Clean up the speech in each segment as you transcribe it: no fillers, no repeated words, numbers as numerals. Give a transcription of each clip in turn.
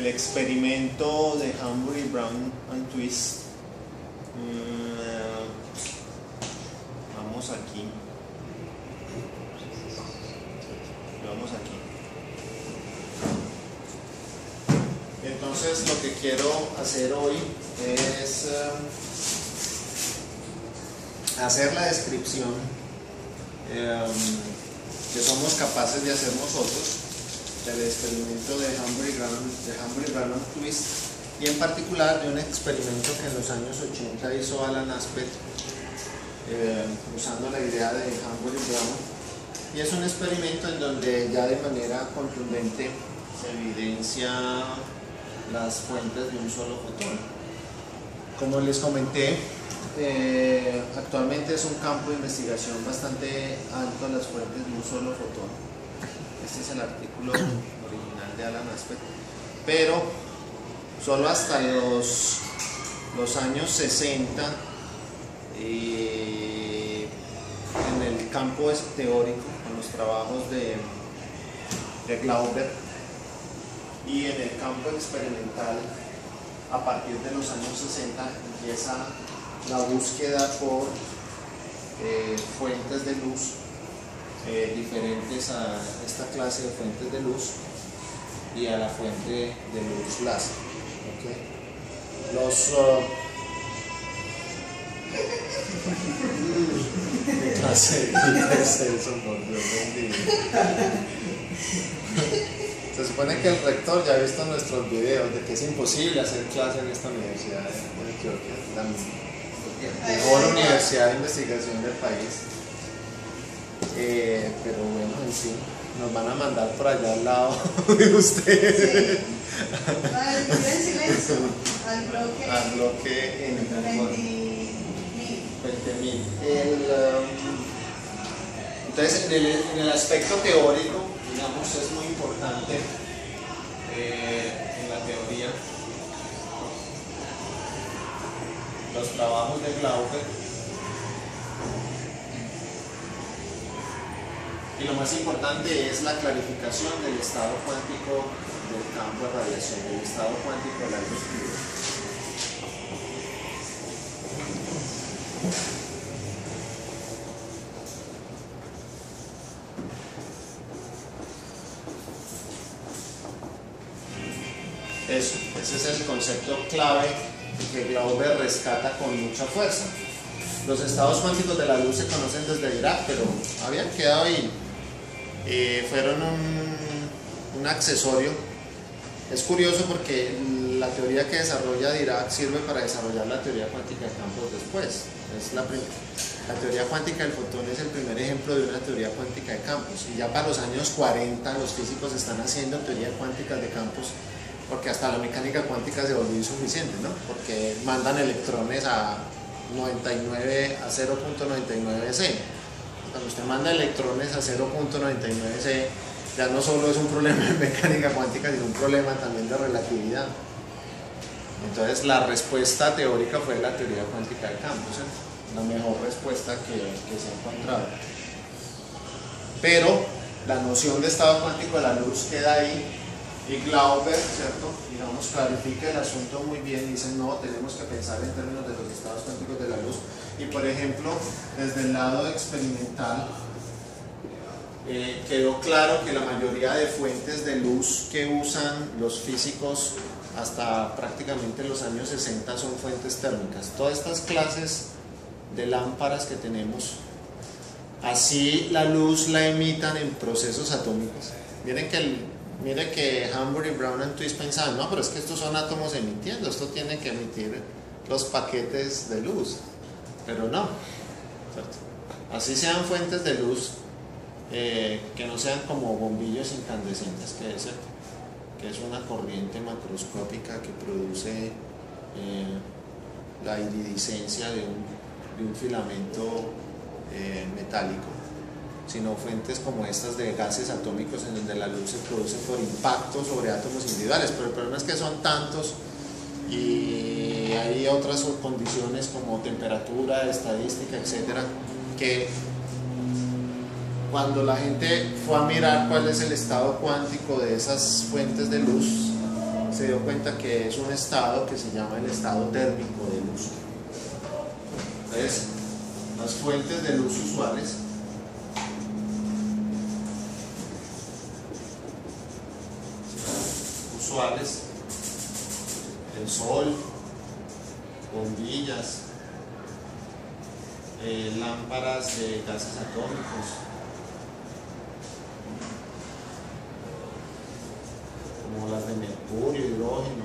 el experimento de Hamburg, Brown and Twist. Vamos aquí. Vamos aquí. Entonces lo que quiero hacer hoy es hacer la descripción que somos capaces de hacer nosotros del experimento de Hamburg, Brown and Twist, y en particular de un experimento que en los años 80 hizo Alan Aspect usando la idea de Hamburg y Brown, y es un experimento en donde ya de manera contundente se evidencia las fuentes de un solo fotón. Como les comenté, actualmente es un campo de investigación bastante alto las fuentes de un solo fotón. Este es el artículo original de Alan Aspect, pero solo hasta los años 60 en el campo teórico, con los trabajos de Glauber, y en el campo experimental a partir de los años 60 empieza la búsqueda por fuentes de luz diferentes a esta clase de fuentes de luz y a la fuente de luz láser. ¿Qué clase de es eso, por Dios bendito? Se supone que el rector ya ha visto nuestros videos de que es imposible hacer clase en esta universidad de Antioquia, la mejor universidad de investigación del país. Pero bueno, en fin, nos van a mandar por allá al lado de ustedes. Sí. En silencio, al bloque en 20.000. Entonces, en el aspecto teórico, digamos, es muy importante en la teoría los trabajos de Glauber, y lo más importante es la clarificación del estado cuántico del campo de radiación, del estado cuántico de la luz oscura. Ese es el concepto clave que Glauber rescata con mucha fuerza. Los estados cuánticos de la luz se conocen desde Dirac, pero habían quedado ahí. Fueron un accesorio. Es curioso porque la teoría que desarrolla Dirac sirve para desarrollar la teoría cuántica de campos después. La teoría cuántica del fotón es el primer ejemplo de una teoría cuántica de campos, y ya para los años 40 los físicos están haciendo teoría cuántica de campos, porque hasta la mecánica cuántica se volvió insuficiente, ¿no? Porque mandan electrones a 0.99 C. Cuando usted manda electrones a 0.99 C, ya no solo es un problema de mecánica cuántica, sino un problema también de relatividad. Entonces la respuesta teórica fue la teoría cuántica de campos, la mejor respuesta que se ha encontrado. Pero la noción de estado cuántico de la luz queda ahí, y Glauber, ¿cierto?, digamos, clarifica el asunto muy bien y dice: no, tenemos que pensar en términos de los estados cuánticos de la luz. Y por ejemplo, desde el lado experimental, quedó claro que la mayoría de fuentes de luz que usan los físicos hasta prácticamente los años 60 son fuentes térmicas. Todas estas clases de lámparas que tenemos, así la luz la emitan en procesos atómicos. Miren que Hamburg y Brown and Twist pensaban: no, pero es que estos son átomos emitiendo, esto tiene que emitir los paquetes de luz. Pero no, ¿cierto? Así sean fuentes de luz, que no sean como bombillos incandescentes, que es una corriente macroscópica que produce la iridiscencia de un filamento metálico, sino fuentes como estas de gases atómicos, en donde la luz se produce por impacto sobre átomos individuales. Pero el problema es que son tantos y hay otras condiciones como temperatura, estadística, etcétera, que cuando la gente fue a mirar cuál es el estado cuántico de esas fuentes de luz, se dio cuenta que es un estado que se llama el estado térmico de luz. Entonces, las fuentes de luz usuales el sol, bombillas, lámparas de gases atómicos, como las de mercurio, hidrógeno.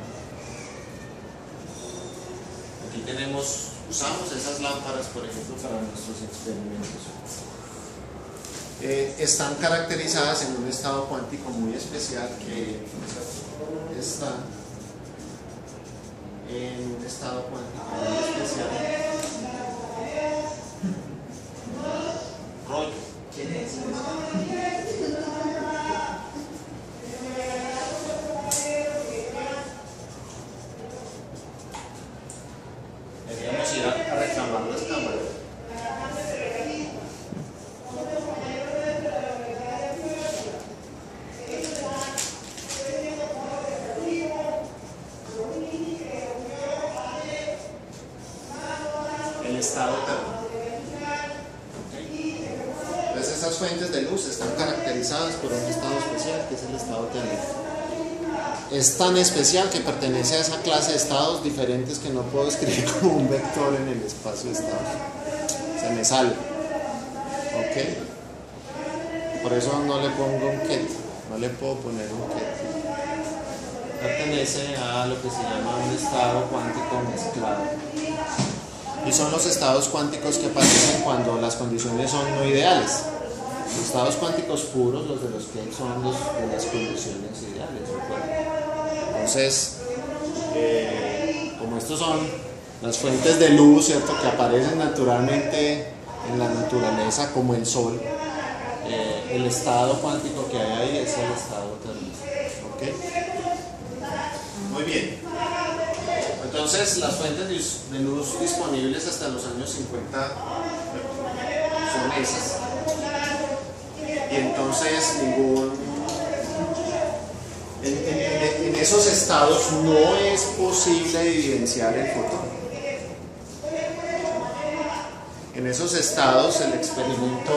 Aquí usamos esas lámparas, por ejemplo, para nuestros experimentos. Están caracterizadas en un estado cuántico muy especial que está en un estado cuántico muy especial. Rollo. ¿Quién es? Deberíamos ir a reclamar las cámaras. Estado térmico. Entonces esas fuentes de luz están caracterizadas por un estado especial que es el estado térmico. Es tan especial que pertenece a esa clase de estados diferentes que no puedo escribir como un vector en el espacio de estados. Se me sale. ¿Ok? Por eso no le pongo un ket. No le puedo poner un ket. Pertenece a lo que se llama un estado cuántico mezclado. Y son los estados cuánticos que aparecen cuando las condiciones son no ideales. Los estados cuánticos puros, los de los que son los de las condiciones ideales. Entonces, como estos son las fuentes de luz, ¿cierto?, que aparecen naturalmente en la naturaleza, como el sol, el estado cuántico que hay ahí es el estado térmico. ¿Ok? Muy bien. Entonces, las fuentes de luz disponibles hasta los años 50 son esas. Y entonces, en esos estados no es posible evidenciar el fotón. En esos estados, el experimento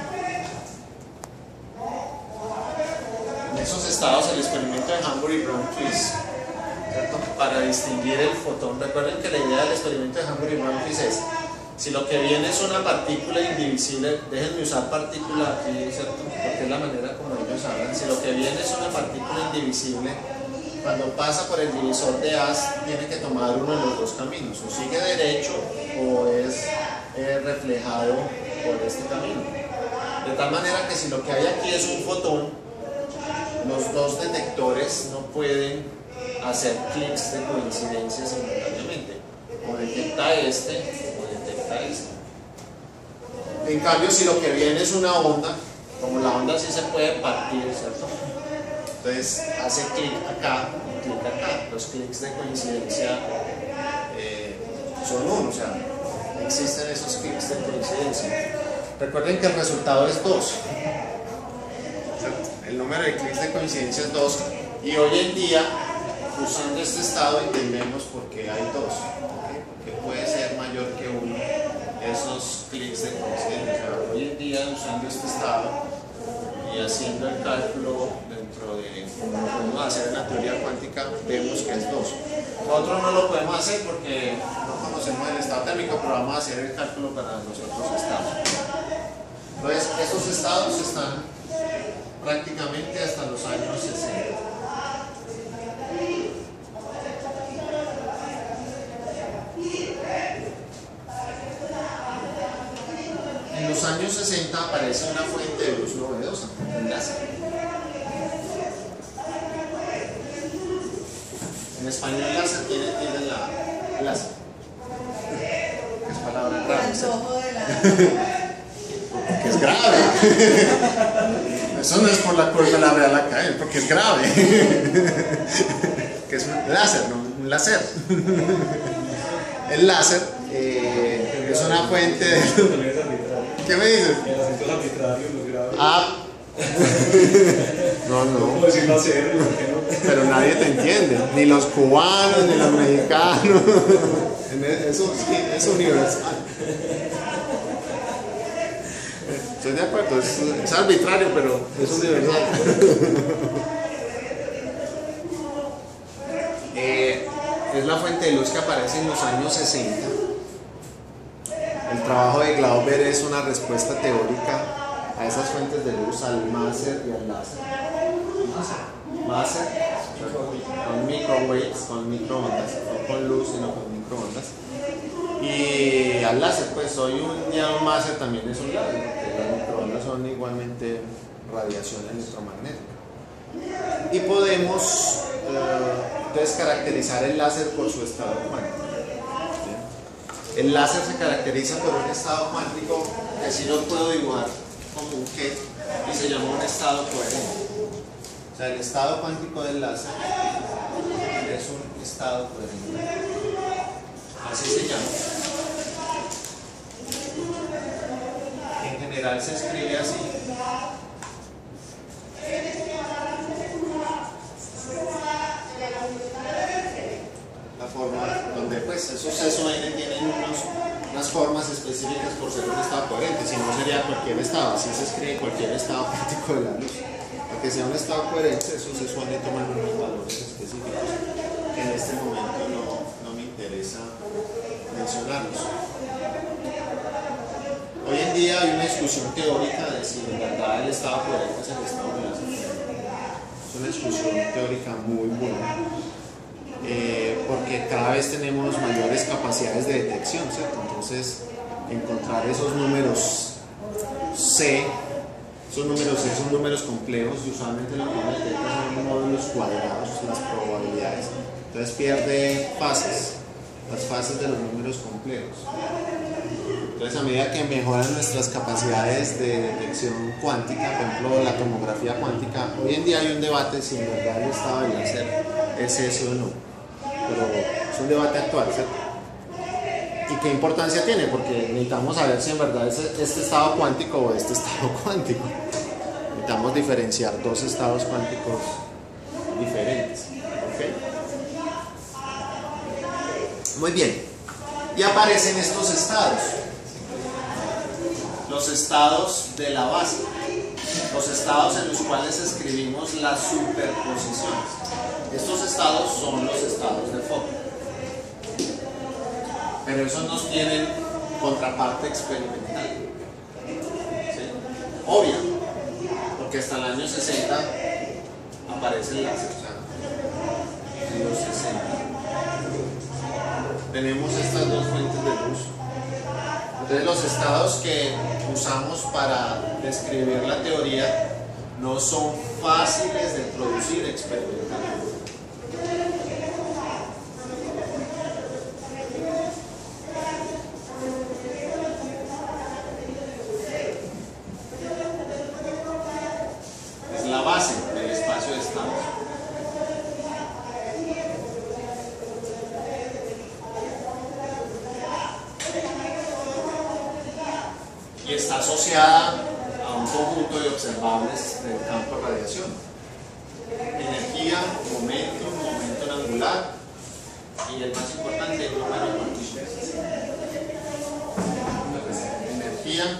de Hamburg y Bromquist, para distinguir el fotón. Recuerden que la idea del experimento de Hamburg y Bromquist es: si lo que viene es una partícula indivisible, déjenme usar partícula aquí, ¿cierto?, porque es la manera como ellos hablan. Si lo que viene es una partícula indivisible, cuando pasa por el divisor de haz, tiene que tomar uno de los dos caminos: o sigue derecho o es reflejado por este camino. De tal manera que si lo que hay aquí es un fotón, los dos detectores no pueden hacer clics de coincidencia simultáneamente. O detecta este o detecta este. En cambio, si lo que viene es una onda, como la onda sí se puede partir, ¿cierto?, entonces hace clic acá y clic acá. Los clics de coincidencia son uno, o sea, existen esos clics de coincidencia. Recuerden que el resultado es 2. El número de clics de coincidencia es 2. Y hoy en día, usando este estado, entendemos por qué hay 2. Porque puede ser mayor que 1 esos clics de coincidencia. O sea, hoy en día, usando este estado y haciendo el cálculo dentro de como lo podemos hacer en la teoría cuántica, vemos que es 2. Nosotros no lo podemos hacer porque no conocemos el estado térmico, pero vamos a hacer el cálculo para los otros estados. Entonces, estos estados están prácticamente hasta los años 60. En los años 60 aparece una fuente de luz novedosa, el láser. En español láser tiene la láser. Es palabra grave. Porque es grave. Eso no es por la culpa de la Real Academia, porque es grave. Que es un láser, no un láser. El láser es una fuente de... ¿Qué me dices? El acento es arbitrario, no es grave. Ah. No, No no. puedo decirlo hacer, ¿por qué no? Pero nadie te entiende, ni los cubanos, ni los mexicanos. Eso sí, es universal. Estoy de acuerdo, es arbitrario, pero es universal. Es la fuente de luz que aparece en los años 60. El trabajo de Glauber es una respuesta teórica a esas fuentes de luz, al máser y al láser. Máser con microwaves, con microondas, no con luz sino con microondas. Y al láser, pues hoy un día un máser también es un láser, porque las microondas son igualmente radiación electromagnética. Y podemos entonces caracterizar el láser por su estado cuántico. El láser se caracteriza por un estado cuántico que así lo puedo dibujar como un que y se llama un estado coherente. O sea, el estado cuántico del láser es un estado coherente. Así se llama. En general se escribe así. La forma donde pues esos SON tienen unas formas específicas por ser un estado coherente, si no sería cualquier estado, así se escribe cualquier estado cuántico de la luz. Para que sea un estado coherente, esos SON toman unos valores específicos que en este momento no me interesa mencionarlos. Hoy en día hay una discusión teórica de si en verdad el estado coherente es el estado de láser. Es una discusión teórica muy buena. Porque cada vez tenemos mayores capacidades de detección, ¿cierto? Entonces, encontrar esos números C, esos números C son números complejos y usualmente lo que uno detecta son módulos cuadrados, las probabilidades. Entonces pierde fases, las fases de los números complejos. Entonces, a medida que mejoran nuestras capacidades de detección cuántica, por ejemplo, la tomografía cuántica, hoy en día hay un debate si en verdad el estado del láser es ese o no. Pero es un debate actual, ¿cierto? ¿Y qué importancia tiene? Porque necesitamos saber si en verdad es este estado cuántico o este estado cuántico. Necesitamos diferenciar dos estados cuánticos diferentes. ¿Okay? Muy bien. Y aparecen estos estados. Los estados de la base. Los estados en los cuales escribimos las superposiciones. Estos estados son los estados de Fock. Pero esos no tienen contraparte experimental. ¿Sí? Obvio, porque hasta el año 60 aparece el láser. O sea, en los 60 tenemos estas dos fuentes de luz. Entonces los estados que usamos para describir la teoría no son fáciles de producir experimentalmente. Es la base del espacio de estados. Y está asociada a un conjunto de observables del campo de radiación. Energía, momento angular y el más importante, el número de partículas. Energía,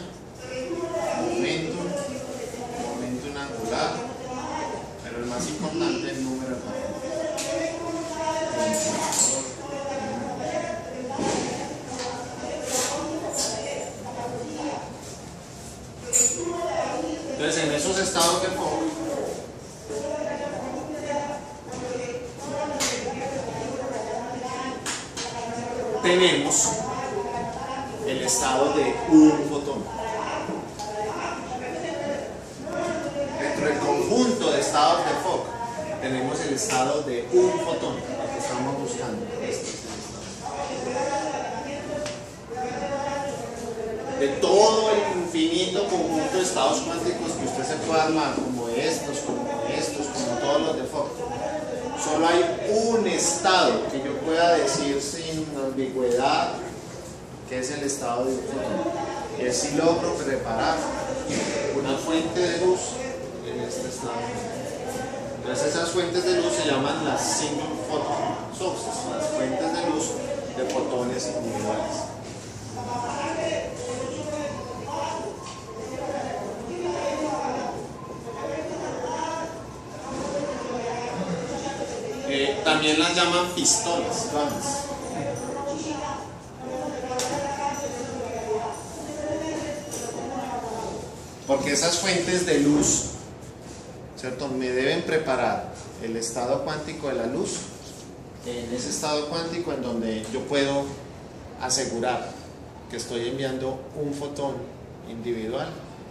momento angular, pero el más importante, el número de partículas. Entonces, en esos estados de Fock, tenemos el estado de un fotón. Dentro del conjunto de estados de Fock, tenemos el estado de un fotón, el que estamos buscando. Este es el estado. De todo el infinito conjunto de estados cuánticos que usted se puede armar, como estos, como todos los de Fock, solo hay un estado que yo pueda decir sin ambigüedad que es el estado de un fotón. Y es si logro preparar una fuente de luz en este estado. Entonces esas fuentes de luz se llaman las single photon sources, las fuentes de luz de fotones individuales. También las llaman pistolas, guns. Porque esas fuentes de luz, ¿cierto?, me deben preparar el estado cuántico de la luz, en ese estado cuántico en donde yo puedo asegurar que estoy enviando un fotón individual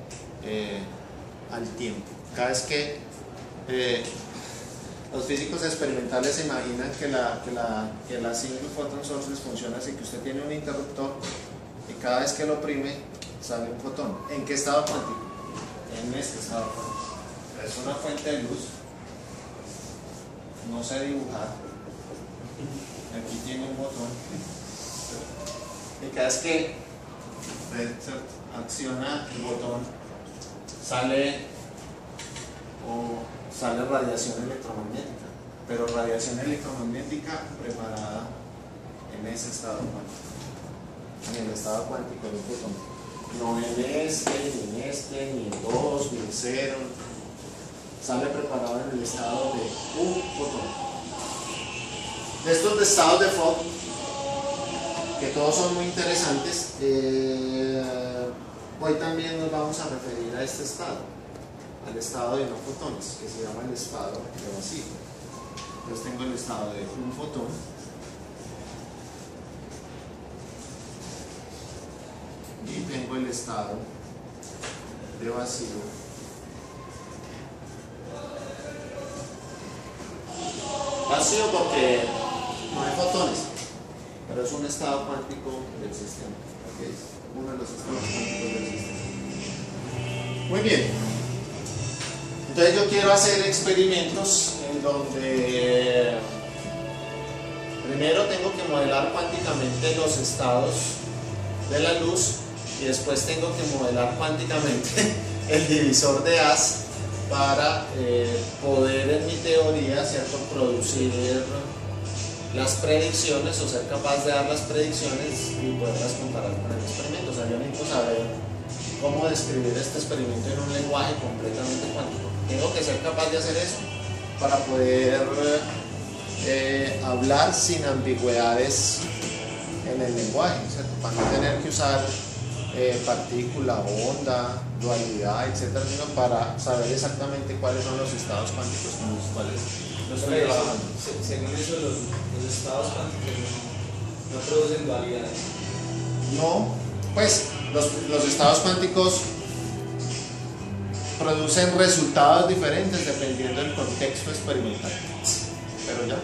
al tiempo. Cada vez que los físicos experimentales se imaginan que la single photon sources funciona así, que usted tiene un interruptor y cada vez que lo oprime sale un fotón. ¿En qué estado cuántico? En este estado cuántico. Es una fuente de luz, no sé dibujar, aquí tiene un botón y cada vez que acciona el botón sale radiación electromagnética, pero radiación electromagnética preparada en ese estado cuántico, en el estado cuántico del fotón. No en este, ni en 2, ni en 0. Sale preparado en el estado de un fotón. De estos estados de Fock, que todos son muy interesantes, hoy también nos vamos a referir a este estado, al estado de no fotones, que se llama el estado de vacío. Entonces tengo el estado de un fotón y tengo el estado de vacío porque no hay fotones, pero es un estado cuántico del sistema, ¿okay? Es uno de los estados cuánticos del sistema. Muy bien, entonces yo quiero hacer experimentos en donde primero tengo que modelar cuánticamente los estados de la luz y después tengo que modelar cuánticamente el divisor de As para poder en mi teoría, ¿cierto?, producir las predicciones o ser capaz de dar las predicciones y poderlas comparar con el experimento. O sea, yo necesito saber cómo describir este experimento en un lenguaje completamente cuántico. Tengo que ser capaz de hacer eso para poder hablar sin ambigüedades en el lenguaje, ¿cierto?, para no tener que usar partícula, onda, dualidad, etcétera, sino para saber exactamente cuáles son los estados cuánticos con los cuales lo estoy trabajando. Según eso, los estados cuánticos no producen dualidades. No, pues los estados cuánticos producen resultados diferentes dependiendo del contexto experimental. Pero ya.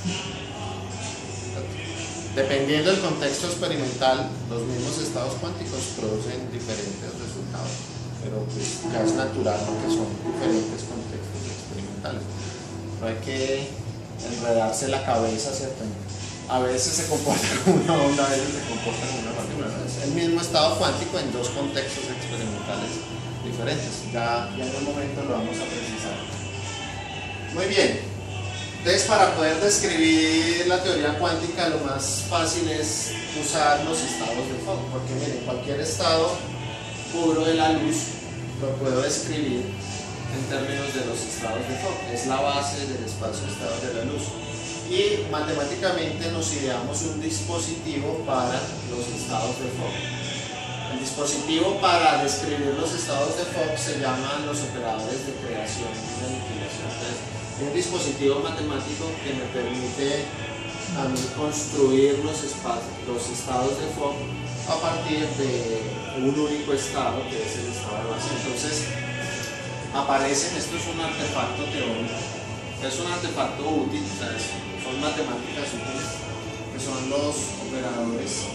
Dependiendo del contexto experimental, los mismos estados cuánticos producen diferentes resultados, pero pues ya es natural porque son diferentes contextos experimentales. No hay que enredarse la cabeza, ¿cierto? A veces se comporta como una onda, a veces se comporta como una partícula. Es el mismo estado cuántico en dos contextos experimentales diferentes. Ya en un momento lo vamos a precisar. Muy bien. Entonces, para poder describir la teoría cuántica, lo más fácil es usar los estados de Fock, porque miren, cualquier estado puro de la luz lo puedo describir en términos de los estados de Fock. Es la base del espacio de estados de la luz. Y matemáticamente nos ideamos un dispositivo para los estados de Fock. El dispositivo para describir los estados de Fock se llaman los operadores de creación y de aniquilación. Un dispositivo matemático que me permite a mí construir los estados de Fock a partir de un único estado, que es el estado de vacío. Entonces aparecen, esto es un artefacto teórico, es un artefacto útil, o sea, son matemáticas útiles, que son los operadores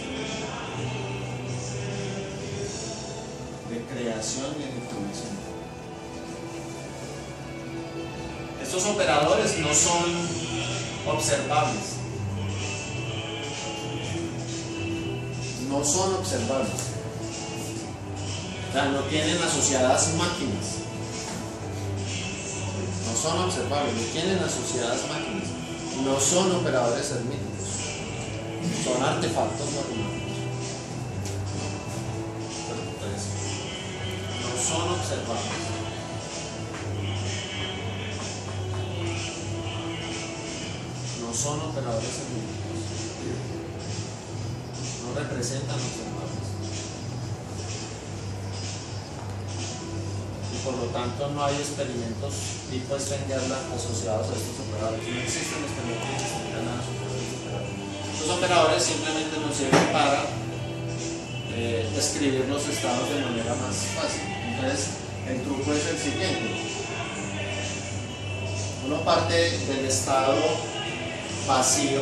de creación y de aniquilación. Estos operadores no son observables. No son observables. O sea, no tienen asociadas máquinas. No son observables, no tienen asociadas máquinas, no son operadores herméticos, son artefactos matemáticos. Entonces, no son observables. No son operadores herméticos. No representan observables. Y por lo tanto no hay experimentos tipo Stern-Gerlach asociados a estos operadores. No existen experimentos de Stern-Gerlach asociados a estos operadores. Estos operadores simplemente nos sirven para describir los estados de manera más fácil. Entonces, el truco es el siguiente. Uno parte del estado vacío,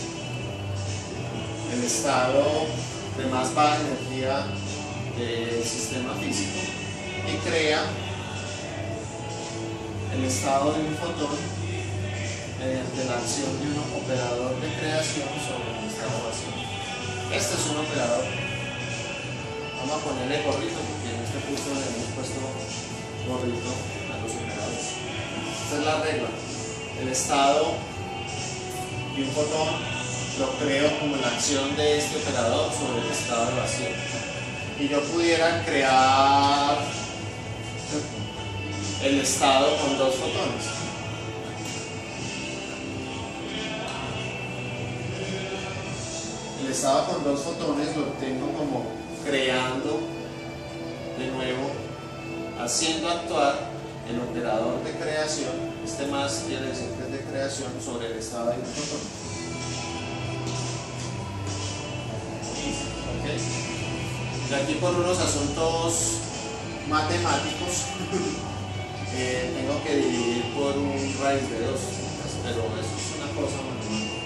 el estado de más baja energía del sistema físico, y crea el estado de un fotón mediante la acción de un operador de creación sobre el estado vacío. Este es un operador. Vamos a ponerle gorrito porque en este curso le hemos puesto gorrito a los operadores. Esta es la regla. El estado de un fotón lo creo como la acción de este operador sobre el estado de vacío. Y yo pudiera crear el estado con dos fotones. El estado con dos fotones lo obtengo como creando de nuevo, haciendo actuar el operador de creación. Este más quiere decir que es de creación sobre el estado de un fotón. ¿Okay? Y aquí por unos asuntos matemáticos tengo que dividir por un raíz de 2, pero eso es una cosa matemática.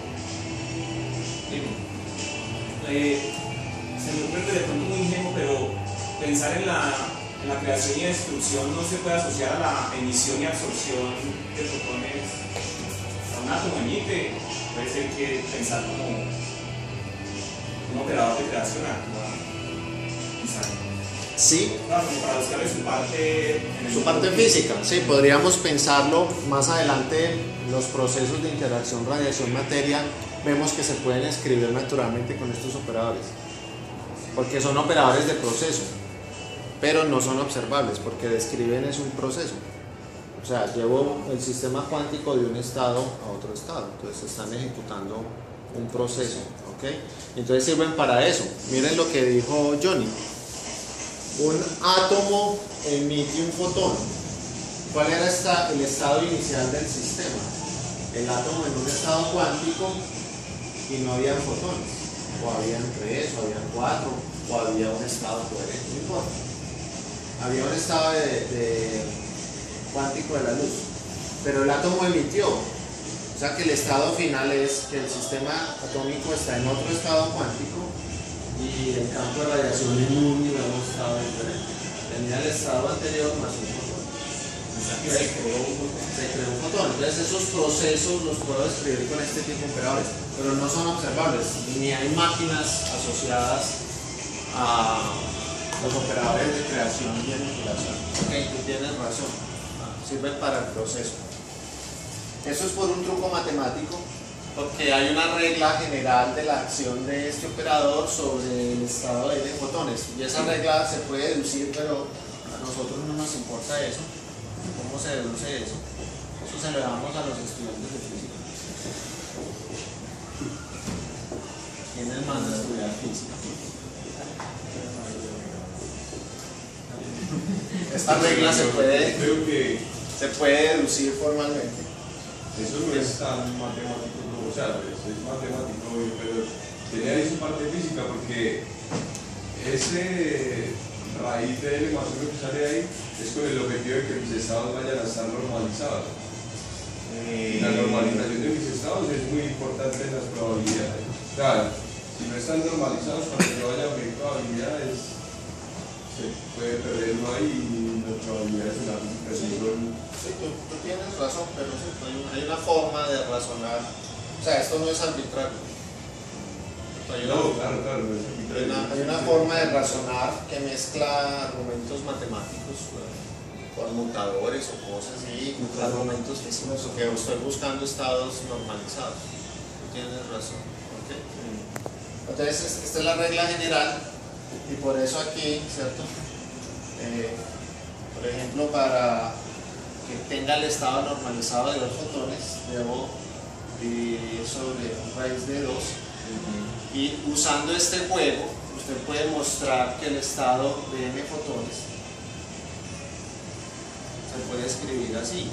Se me ocurre de pronto muy ingenuo, pero pensar en la creación y destrucción no se puede asociar a la emisión y absorción de fotones. Un átomo emite, puede ser que pensar como un operador de creación actúa. Sí, claro, para buscarle su parte física. Sí, podríamos pensarlo más adelante. Los procesos de interacción radiación-materia vemos que se pueden escribir naturalmente con estos operadores, porque son operadores de proceso, pero no son observables porque describen es un proceso. O sea, llevo el sistema cuántico de un estado a otro estado, entonces están ejecutando un proceso, ¿ok? Entonces sirven para eso. Miren lo que dijo Johnny. Un átomo emite un fotón. ¿Cuál era el estado inicial del sistema? El átomo en un estado cuántico y no había fotones. O habían 3, o habían 4, o había un estado coherente, no importa. Había un estado de cuántico de la luz. Pero el átomo emitió. O sea que el estado final es que el sistema atómico está en otro estado cuántico y el campo de radiación en un nuevo estado diferente. Tenía el estado anterior más un fotón. Se creó un fotón. Entonces esos procesos los puedo describir con este tipo de operadores, pero no son observables, ni hay máquinas asociadas a los operadores de creación y aniquilación. Ok, tú tienes razón, sirven para el proceso. Eso es por un truco matemático, porque hay una regla general de la acción de este operador sobre el estado de fotones, y esa regla se puede deducir, pero a nosotros no nos importa eso. ¿Cómo se deduce eso? Eso se lo damos a los estudiantes de física. ¿Quiénes mandan a estudiar física? Esta regla se puede deducir formalmente. Eso no es tan matemático como, o sea, es matemático, pero tiene ahí su parte física, porque ese raíz de L más 1 que sale ahí es con el objetivo de que mis estados vayan a estar normalizados. La normalización de mis estados es muy importante en las probabilidades. Claro, si no están normalizados, cuando yo vaya a medir probabilidades, se puede perder uno ahí y las probabilidades en la física son... Sí, tú tienes razón, pero sí, hay una forma de razonar. O sea, esto no es arbitrario. Hay una forma de razonar que mezcla argumentos matemáticos conmutadores o cosas así, argumentos físicos, o que estoy buscando estados normalizados. Tú tienes razón. ¿Okay? Entonces, esta es la regla general, y por eso aquí, ¿cierto? Por ejemplo, para que tenga el estado normalizado de los fotones, debo dividir sobre un raíz de 2, y usando este juego, usted puede mostrar que el estado de n fotones se puede escribir así.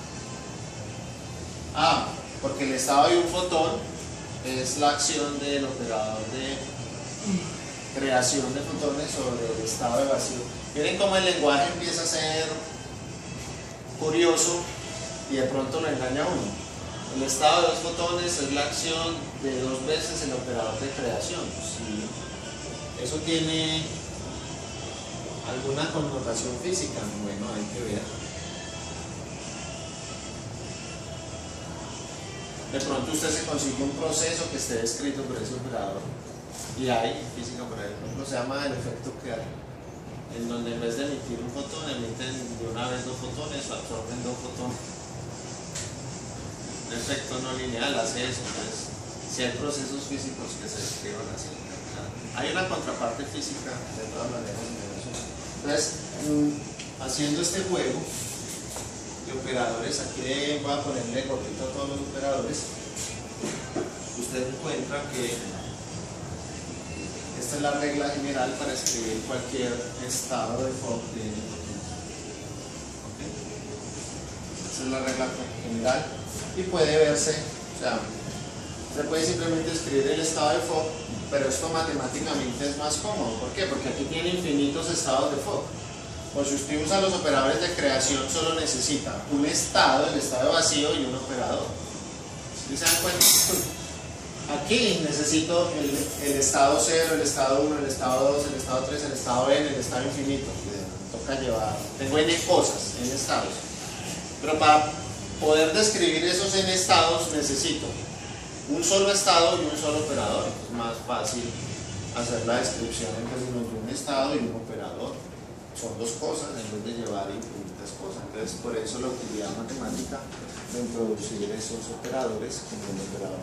Porque el estado de un fotón es la acción del operador de creación de fotones sobre el estado de vacío. Miren cómo el lenguaje empieza a ser curioso y de pronto lo engaña a uno. El estado de los fotones es la acción de 2 veces el operador de creación. Si eso tiene alguna connotación física, bueno, hay que ver. De pronto usted se consigue un proceso que esté descrito por ese operador, y hay física por ejemplo, se llama el efecto Kerr, en donde en vez de emitir un fotón, emiten de una vez 2 fotones, absorben 2 fotones. Un efecto no lineal hace eso. Entonces, si hay procesos físicos que se describan así, hay una contraparte física de todas maneras. Entonces, haciendo este juego de operadores, aquí voy a ponerle gordito a todos los operadores, usted encuentra que esta es la regla general para escribir cualquier estado de Fock de n fotones. ¿Okay? Esa es la regla general, y puede verse, o sea, se puede simplemente escribir el estado de Fock, pero esto matemáticamente es más cómodo. ¿Por qué? Porque aquí tiene infinitos estados de Fock. O si usted usa los operadores de creación, solo necesita un estado, el estado de vacío, y un operador. ¿Sí se dan cuenta? Aquí necesito el estado 0, el estado 1, el estado 2, el estado 3, el estado n, el estado infinito. Me toca llevar, tengo n cosas, n estados. Pero para poder describir esos n estados necesito un solo estado y un solo operador. Es más fácil hacer la descripción en términos de un estado y un operador. Son 2 cosas en vez de llevar infinitas cosas. Entonces, por eso la utilidad matemática de introducir esos operadores como el operador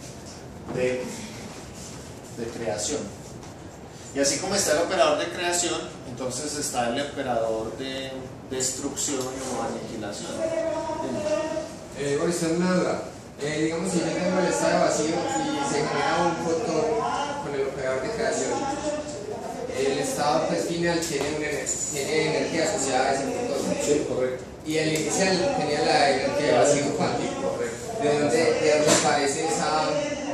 de creación. Y así como está el operador de creación, entonces está el operador de destrucción o aniquilación. Bueno, está una duda. Digamos, si yo tengo el estado vacío y se genera un fotón con el operador de creación, el estado pues, final tiene energía asociada a ese fotón. Sí, correcto. Y el inicial tenía la energía de vacío cuántico. Correcto. ¿De dónde aparece esa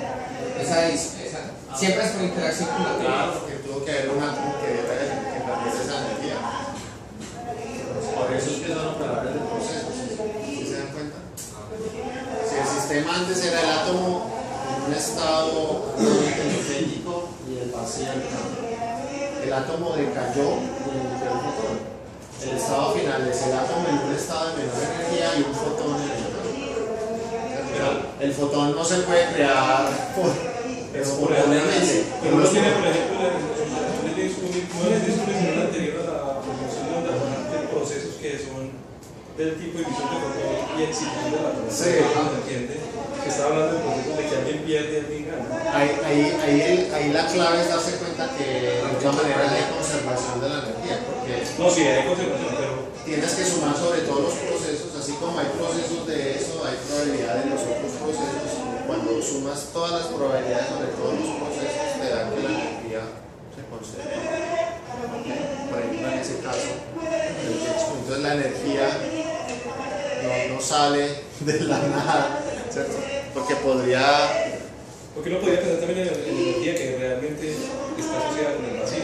siempre es por interacción con la Claro, porque tuvo que haber un átomo que perdiese esa energía. Por eso es que son operadores de procesos. ¿Sí se dan cuenta? Si el sistema antes era el átomo en un estado energético y el vacío al campo, el átomo decayó y emitió el fotón. El estado final es el átomo en un estado de menor energía y un fotón en el menor. El fotón no se puede crear espontáneamente. Pero no tiene, por ejemplo, no les mencioné anterior a la promoción de onda de procesos que son del tipo de emisión de fotón y excitación de la corriente. Sí. ¿Entiende? Que está hablando de procesos de que alguien pierde y alguien gana. Ahí la clave es darse cuenta que de alguna manera hay conservación de la energía, porque No, sí, hay conservación, pero tienes que sumar sobre todos los procesos, así como hay procesos de eso, hay probabilidad de los otros procesos. Cuando sumas todas las probabilidades sobre todos los procesos, te dan que la energía se conserva. ¿Okay? Por ejemplo, en ese caso, entonces la energía no sale de la nada, ¿cierto? Porque podría... porque uno podría pensar también en la energía que realmente está asociada con el vacío.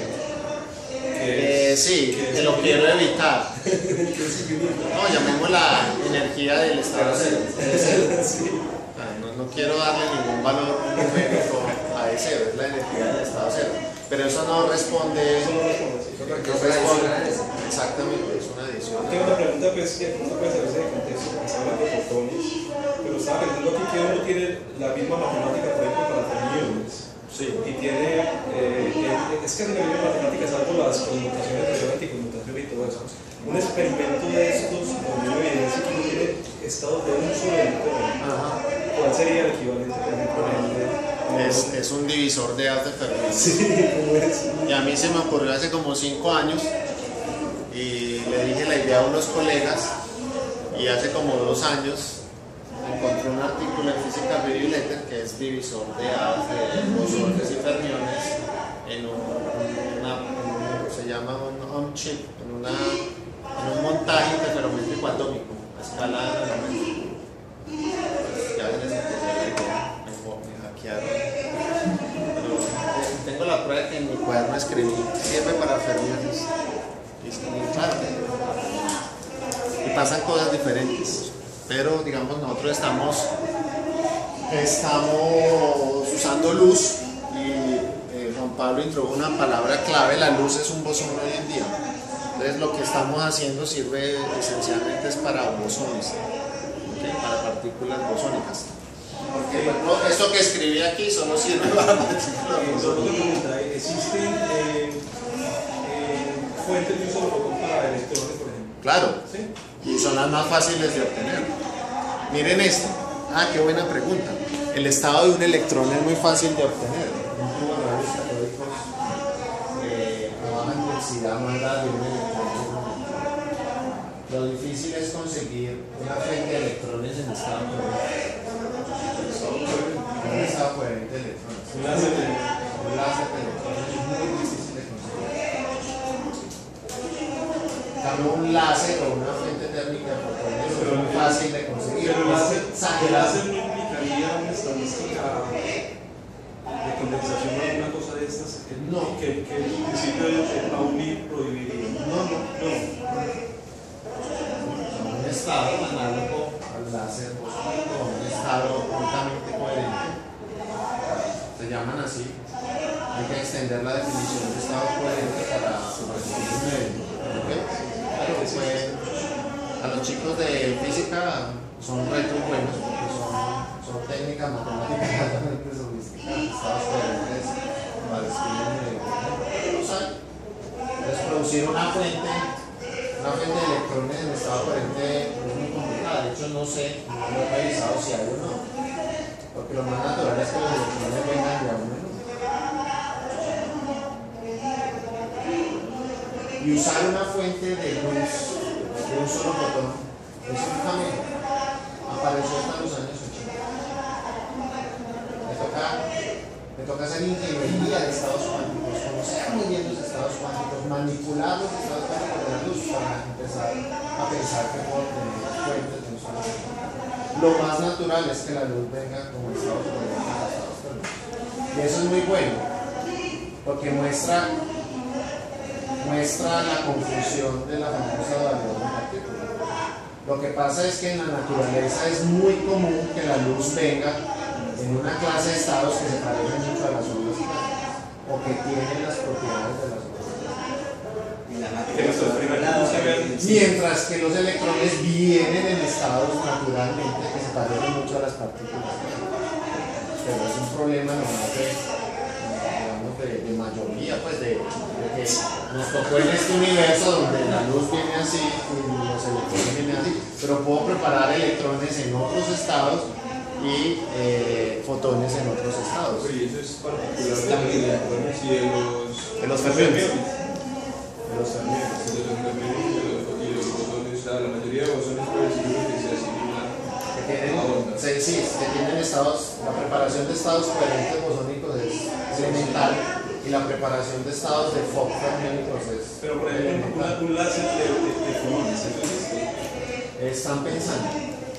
Sí, que lo quiero evitar. No, llamémosla energía del estado cero. Sí. No quiero darle ningún valor numérico a ese, es la energía del estado cero. Pero eso no responde. Eso no responde, sí. No responde. Exactamente, es una adición. Tengo una pregunta pues, que no puede salirse de contexto, porque está hablando de fotones, pero estaba pensando aquí que uno tiene la misma matemática, por ejemplo, para fermiones. Sí. Y tiene, es que la misma matemática, salvo las conmutaciones de y conmutación y todo eso. Un experimento de es un divisor de haz de Fermi. Sí, ¿cómo es? Y a mí se me ocurrió hace como 5 años y le dije la idea a unos colegas y hace como 2 años encontré un artículo en Physical Review Letter que es divisor de haz de bosones y fermiones se llama un on-chip, en un montaje interferométrico atómico a escala de nanómetros. Ya les empecé la idea, me hackearon. Pero tengo la prueba que en mi cuaderno escribí, sirve para fermiones. Y es muy claro. Y pasan cosas diferentes. Pero digamos nosotros estamos usando luz y Juan Pablo introdujo una palabra clave, la luz es un bosón hoy en día. Entonces lo que estamos haciendo sirve esencialmente es para bosones, ¿okay? Para partículas bosónicas. Porque por ejemplo, esto que escribí aquí solo sirve para partículas Solo bosónicas. una pregunta, ¿existen fuentes de un solo fotón para electrones, por ejemplo? Claro, ¿Sí? y son las más fáciles de obtener. Miren esto. Ah, qué buena pregunta. El estado de un electrón es muy fácil de obtener. Un tubo de rayos catódicos a baja intensidad manda de un electrón. Lo difícil es conseguir una fuente de electrones en estado coherente. Un estado coherente de electrones. Un láser de... Un láser de electrones es muy difícil de conseguir. Cambio un láser o una fuente térmica de fotones es muy fácil de conseguir. Pero el láser Exagerado. no implicaría una estadística de condensación o alguna cosa de estas No. que el principio de Pauli prohibiría. No. Un estado análogo al láser bosónico, un estado completamente coherente. Se llaman así. Hay que extender la definición de estado coherente para resolver un medio. ¿Okay? Claro, a los chicos de física son retos buenos porque son técnicas matemáticas altamente sofisticadas, estados coherentes para describir un medio. Los hay. Entonces, producir una fuente de electrones en estado coherente es muy complicada. De hecho, no sé, no he revisado si hay o no. Porque lo más natural es que los electrones vengan de a uno. Y usar una fuente de luz de un solo fotón es un camino. Apareció hasta los años 80. Me toca hacer ingeniería de estados cuánticos, conocer muy bien los estados cuánticos, manipular los estados cuánticos de la luz para empezar a pensar que puedo tener fuentes de un solo fotón. Lo más natural es que la luz venga como estados coherentes a estados térmicos. Y eso es muy bueno, porque muestra la confusión de la famosa dualidad de partículas. Lo que pasa es que en la naturaleza es muy común que la luz venga en una clase de estados que se parecen mucho a las ondas clásicas o que tienen las propiedades de las ondas clásicas. Mientras que los electrones vienen en estados naturalmente que se parecen mucho a las partículas. Pero es un problema nomás de mayoría, pues de que nos tocó en este universo donde la luz viene así y los electrones vienen así, pero puedo preparar electrones en otros estados y fotones en otros estados. Y eso es particular de los electrones y de los fermiones. De los fermiones y los bosones. La mayoría de bosones puede decir que se asimila a ondas. Que tienen estados, la preparación de estados coherentes bosónicos es elemental y la preparación de estados de Fock fermiónicos es. Pero por ejemplo, un láser de fotones, ¿eso existe? Están pensando.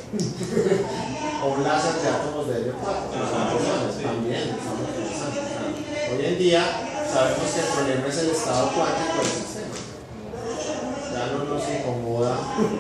O un láser de átomos de helio 4, también estamos pensando. Hoy en día sabemos que el problema es el estado cuántico del sistema. Ya no nos incomoda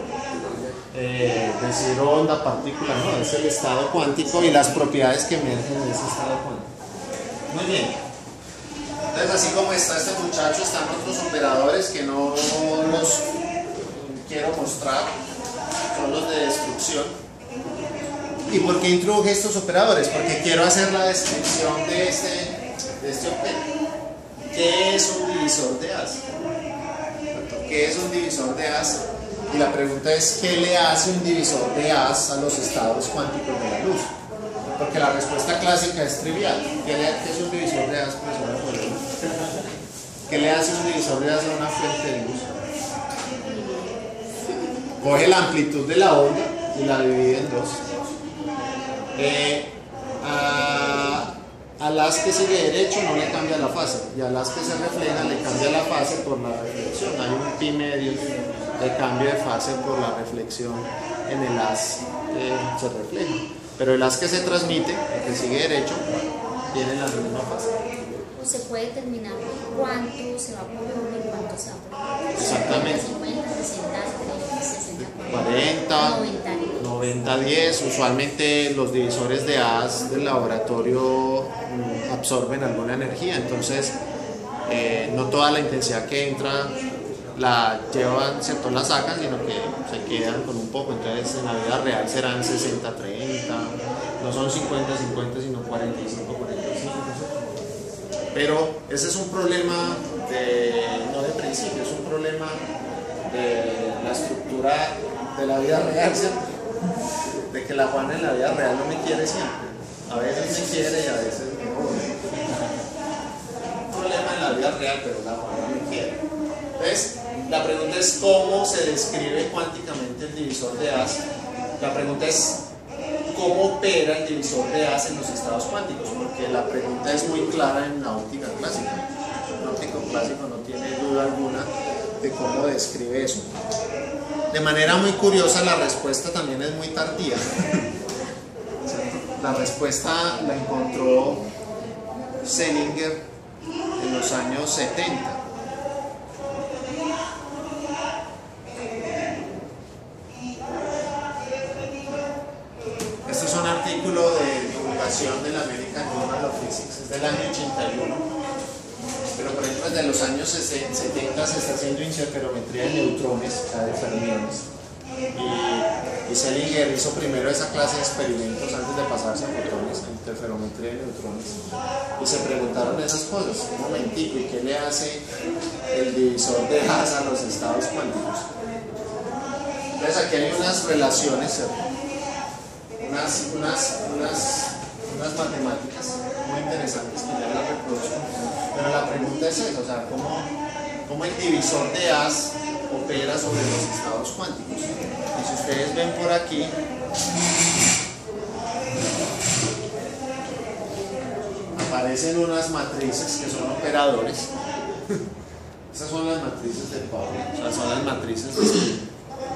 decir onda, partícula, no, es el estado cuántico y las propiedades que emergen de ese estado cuántico. Muy bien. Entonces, así como está este muchacho, están otros operadores que no los quiero mostrar, son los de destrucción. ¿Y por qué introduje estos operadores? Porque quiero hacer la descripción de este objeto. ¿Qué es un divisor de haz? ¿Qué es un divisor de haz? Y la pregunta es, ¿qué le hace un divisor de haz a los estados cuánticos de la luz? Porque la respuesta clásica es trivial. ¿Qué es un divisor de haz, profesora Moreno? ¿Qué le hace un divisor de haz a una fuente de luz? Coge la amplitud de la onda y la divide en dos. Al haz que sigue derecho no le cambia la fase, y al haz que se refleja le cambia la fase por la reflexión. Hay un pi medio de cambio de fase por la reflexión en el haz que se refleja. Pero el haz que se transmite, el que sigue derecho, tiene la misma fase. O se puede determinar cuánto se va por uno y cuánto se va por otro. Exactamente. 50, 60, 30, 60, 40, 90, 10. Usualmente los divisores de haz del laboratorio absorben alguna energía, entonces no toda la intensidad que entra la llevan, ¿cierto? La sacan, sino que se quedan con un poco. Entonces en la vida real serán 60, 30, no son 50, 50, sino 45, 45. Pero ese es un problema no de principio, es un problema de la estructura de la vida real, ¿cierto? De que la Juana en la vida real no me quiere siempre. A veces me quiere y a veces me odia. Un problema en la vida real, pero la Juana me quiere. Entonces, la pregunta es cómo se describe cuánticamente el divisor de haz. La pregunta es cómo opera el divisor de haz en los estados cuánticos, porque la pregunta es muy clara en la óptica clásica. El óptico clásico no tiene duda alguna de cómo describe eso. De manera muy curiosa, la respuesta también es muy tardía. La respuesta la encontró Selinger en los años 70. Este es un artículo de divulgación del American Journal of Physics, es del año 81. Pero por ejemplo desde los años 70 se está haciendo interferometría de neutrones, de fermiones. Y Selinger hizo primero esa clase de experimentos antes de pasarse a fotones, a interferometría de neutrones. Y se preguntaron esas cosas, un momentico, ¿y qué le hace el divisor de haz a los estados cuánticos? Entonces aquí hay unas relaciones, ¿cierto? Unas matemáticas muy interesantes que ya las reproduzco. Pero la pregunta es esa, o sea, ¿cómo el divisor de haz opera sobre los estados cuánticos? Y si ustedes ven por aquí, aparecen unas matrices que son operadores. Estas son las matrices de Pauli, o sea, son las matrices de spin.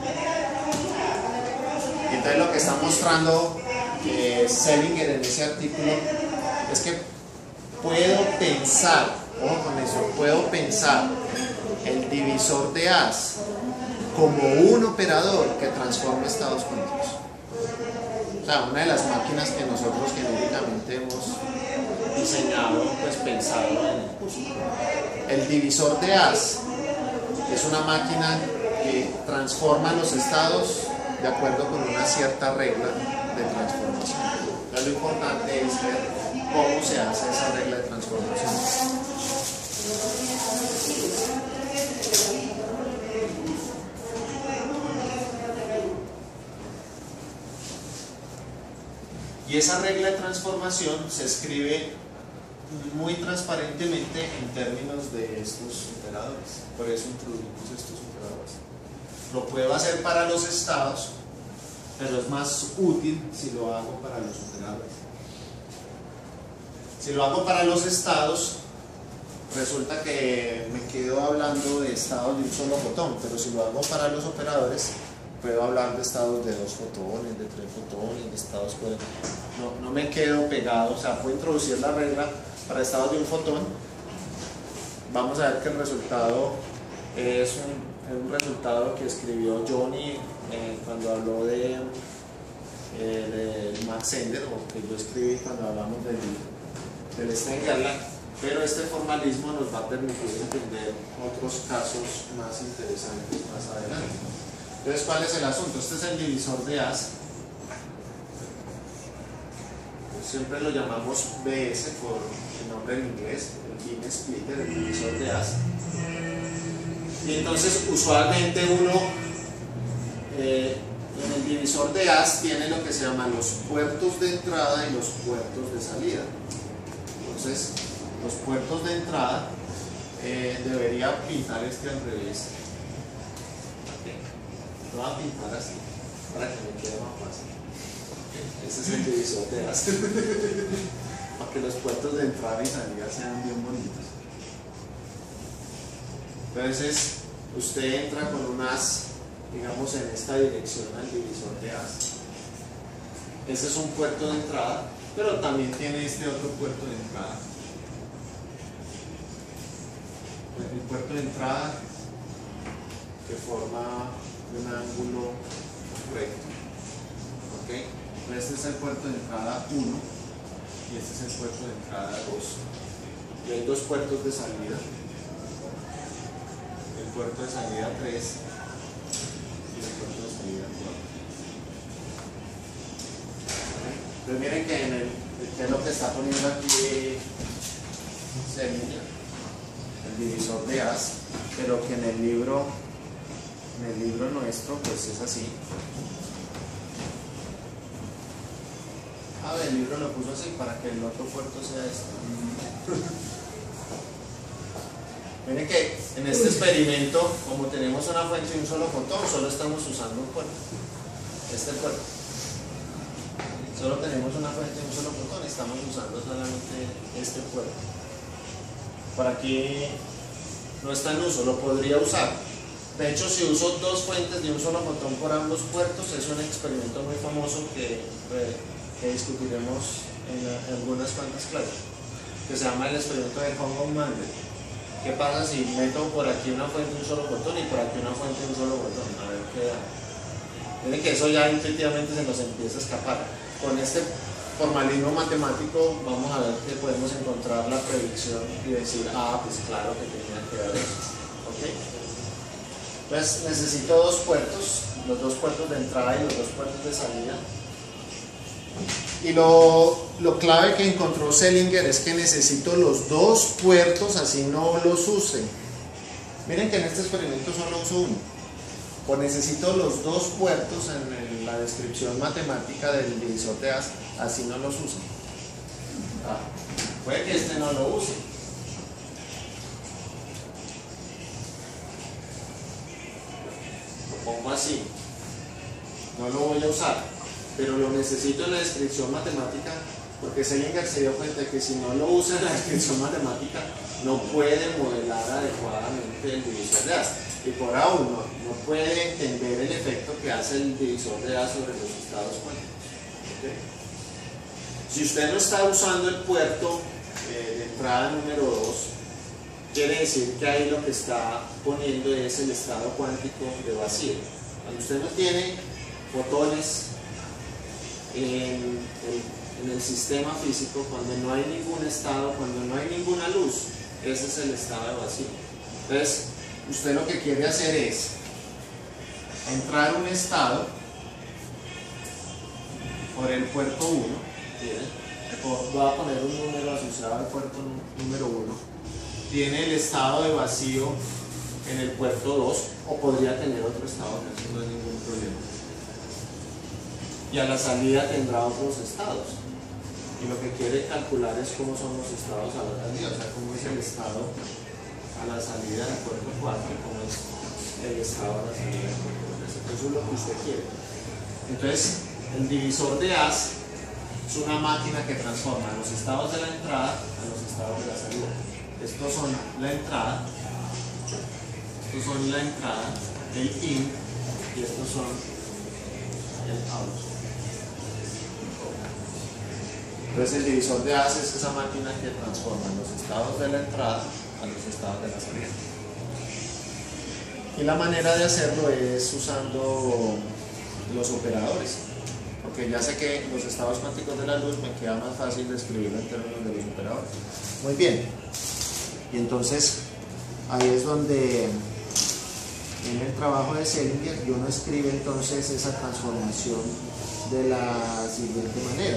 Y entonces lo que está mostrando Selinger en ese artículo es que puedo pensar, ojo con eso, puedo pensar el divisor de haz como un operador que transforma estados cuánticos. O sea, una de las máquinas que nosotros genéricamente hemos diseñado, pues pensado en el curso. El divisor de haz es una máquina que transforma los estados de acuerdo con una cierta regla de transformación. Entonces, lo importante es ver cómo se hace esa regla de transformación. Y esa regla de transformación se escribe muy transparentemente en términos de estos operadores. Por eso introducimos estos operadores. Lo puedo hacer para los estados, pero es más útil si lo hago para los operadores. Si lo hago para los estados, resulta que me quedo hablando de estados de un solo fotón, pero si lo hago para los operadores, puedo hablar de estados de 2 fotones, de 3 fotones, de estados no me quedo pegado, o sea, puedo introducir la regla para estados de un fotón. Vamos a ver que el resultado es un resultado que escribió Johnny cuando habló de Max Ender, o que yo escribí cuando hablamos del Stern-Gerlach, pero este formalismo nos va a permitir entender otros casos más interesantes más adelante. Entonces, ¿cuál es el asunto? Este es el divisor de haz. Siempre lo llamamos BS por el nombre en inglés, el beam splitter, el divisor de haz. Y entonces, usualmente uno en el divisor de haz tiene lo que se llama los puertos de entrada y los puertos de salida. Entonces, los puertos de entrada debería pintar este al revés. Lo voy a pintar así para que me quede más fácil. Ese es el divisor de haz. Para que los puertos de entrada y salida sean bien bonitos. Entonces, usted entra con un haz, digamos, en esta dirección al divisor de haz. Ese es un puerto de entrada, pero también tiene este otro puerto de entrada. El puerto de entrada que forma un ángulo recto. ¿Okay? Este es el puerto de entrada 1 y este es el puerto de entrada 2. Y hay dos puertos de salida. El puerto de salida 3 y el puerto de salida 4. Entonces miren que en ¿qué es lo que está poniendo aquí Selinger? El divisor de haz, pero que en el libro nuestro pues es así. El libro lo puso así para que el otro puerto sea este. Miren que en este experimento, como tenemos una fuente y un solo fotón, solo estamos usando un puerto. Este puerto. Solo tenemos una fuente y un solo fotón, estamos usando solamente este puerto. Por aquí no está en uso, lo podría usar. De hecho, si uso dos fuentes de un solo fotón por ambos puertos, es un experimento muy famoso que discutiremos en algunas cuantas clases, que se llama el experimento de Hong-Mandel. ¿Qué pasa si meto por aquí una fuente de un solo fotón y por aquí una fuente de un solo fotón? A ver qué da. Miren que eso ya intuitivamente se nos empieza a escapar. Con este formalismo matemático vamos a ver que podemos encontrar la predicción y decir, pues claro que tenía que dar eso. ¿Okay? Entonces necesito dos puertos, los dos puertos de entrada y los dos puertos de salida. Y lo clave que encontró Selinger es que necesito los dos puertos, así no los use. Miren que en este experimento solo uso uno. Pues necesito los dos puertos en la descripción matemática del divisor de haz, así no los use. Puede que este no lo use. Lo pongo así. No lo voy a usar, pero lo necesito en la descripción matemática, porque Selinger se dio cuenta de que si no lo usa en la descripción matemática no puede modelar adecuadamente el divisor de haz, y por aún no puede entender el efecto que hace el divisor de haz sobre los estados cuánticos. ¿Okay? Si usted no está usando el puerto de entrada número 2, quiere decir que ahí lo que está poniendo es el estado cuántico de vacío. Cuando usted no tiene fotones en el sistema físico, cuando no hay ningún estado, cuando no hay ninguna luz, ese es el estado de vacío. Entonces, usted lo que quiere hacer es entrar a un estado por el puerto 1, voy a poner un número asociado al puerto número 1, tiene el estado de vacío en el puerto 2, o podría tener otro estado, que eso no hay ningún problema. Y a la salida tendrá otros estados. Y lo que quiere calcular es cómo son los estados a la salida, o sea, cómo es el estado a la salida del puerto 4 y cómo es el estado a la salida del puerto 3. Eso es lo que usted quiere. Entonces, el divisor de haz es una máquina que transforma los estados de la entrada a los estados de la salida. Estos son la entrada, el in, y estos son el out. Entonces el divisor de haz es esa máquina que transforma los estados de la entrada a los estados de la salida. Y la manera de hacerlo es usando los operadores, porque ya sé que los estados cuánticos de la luz me queda más fácil de escribirlo en términos de los operadores. Muy bien. Y entonces ahí es donde en el trabajo de Selinger y uno escribe entonces esa transformación de la siguiente manera.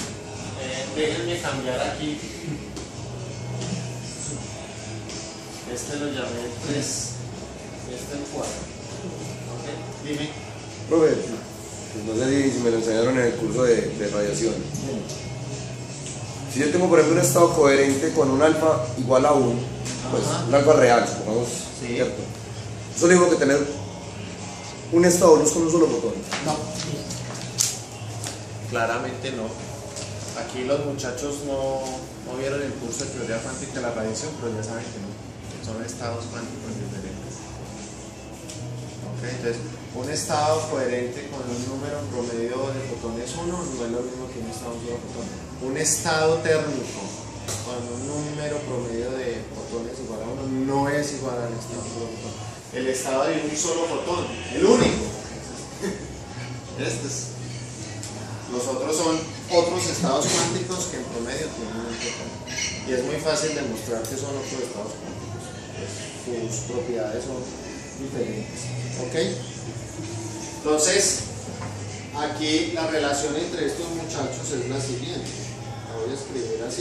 Déjenme cambiar aquí Este lo llamé 3 y este el 4. ¿Ok? Dime. Profe, pues no sé si me lo enseñaron en el curso de radiación. Si yo tengo, por ejemplo, un estado coherente con un alfa igual a 1, pues un alfa real, supongamos, Sí. ¿cierto? Eso le digo que tener un estado de luz con un solo fotón. No. Claramente no. Aquí los muchachos no vieron el curso de teoría cuántica de la radiación, pero ya saben que no. Son estados cuánticos diferentes. Ok, entonces, un estado coherente con un número promedio de fotones 1 no es lo mismo que un estado de un solo fotón. Un estado térmico con un número promedio de fotones igual a 1 no es igual al estado de un solo fotón. El estado de un solo fotón, el único. Este es. Los otros son otros estados cuánticos que en promedio tienen un fotón. Y es muy fácil demostrar que son otros estados cuánticos. Pues, sus propiedades son diferentes. ¿Ok? Entonces, aquí la relación entre estos muchachos es la siguiente. La voy a escribir así.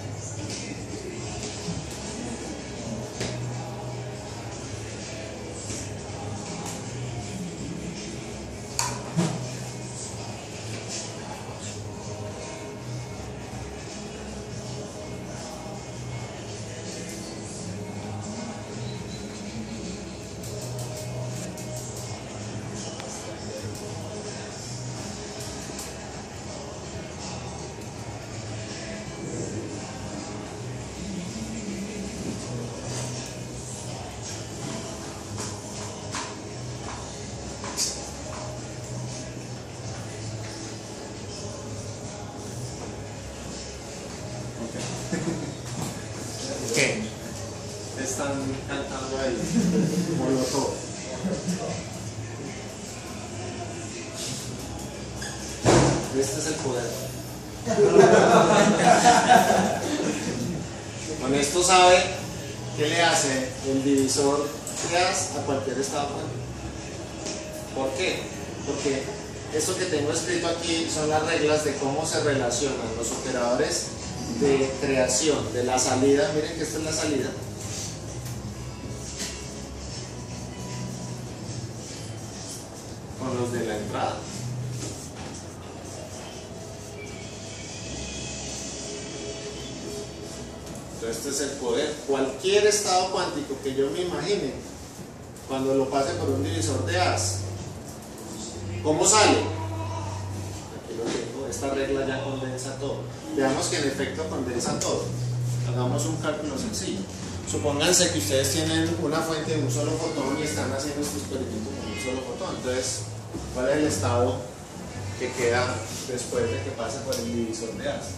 ¿Qué? Están cantando ahí. Molotov. Este es el poder. Con esto sabe qué le hace el divisor de As a cualquier estado cuántico. ¿Por qué? Porque esto que tengo escrito aquí son las reglas de cómo se relacionan los operadores de creación de la salida. Miren que esta es la salida. Con los de la entrada. Entonces este es el poder. Cualquier estado cuántico que yo me imagine, cuando lo pase por un divisor de As, ¿cómo sale? Aquí lo tengo. Esta regla ya condensa todo. Veamos que en efecto condensa todo. Hagamos un cálculo sencillo. Supónganse que ustedes tienen una fuente de un solo fotón y están haciendo este experimento con un solo fotón. Entonces, ¿cuál es el estado que queda después de que pase por el divisor de As?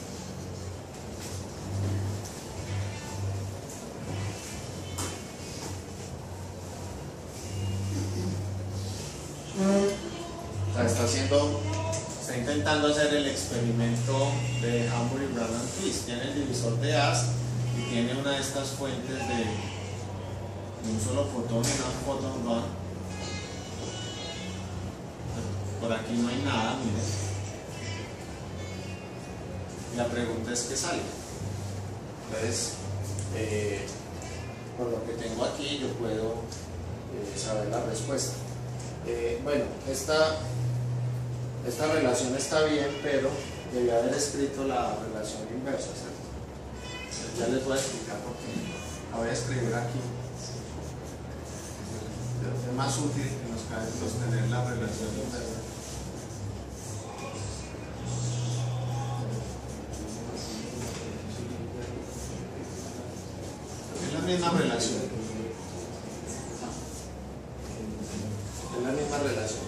O sea, está intentando hacer el experimento de Hamburg y Brannan Twist. Tiene el divisor de As y tiene una de estas fuentes de un solo fotón, una photon gun. Por aquí no hay nada, miren. Y la pregunta es ¿qué sale? Entonces, por lo que tengo aquí yo puedo saber la respuesta. Bueno, esta relación está bien, pero debí haber escrito la relación inversa, ¿cierto? Ya les voy a explicar por qué. La voy a escribir aquí. Es más útil que nos cae sostener la relación inversa. Es la misma relación. Es la misma relación.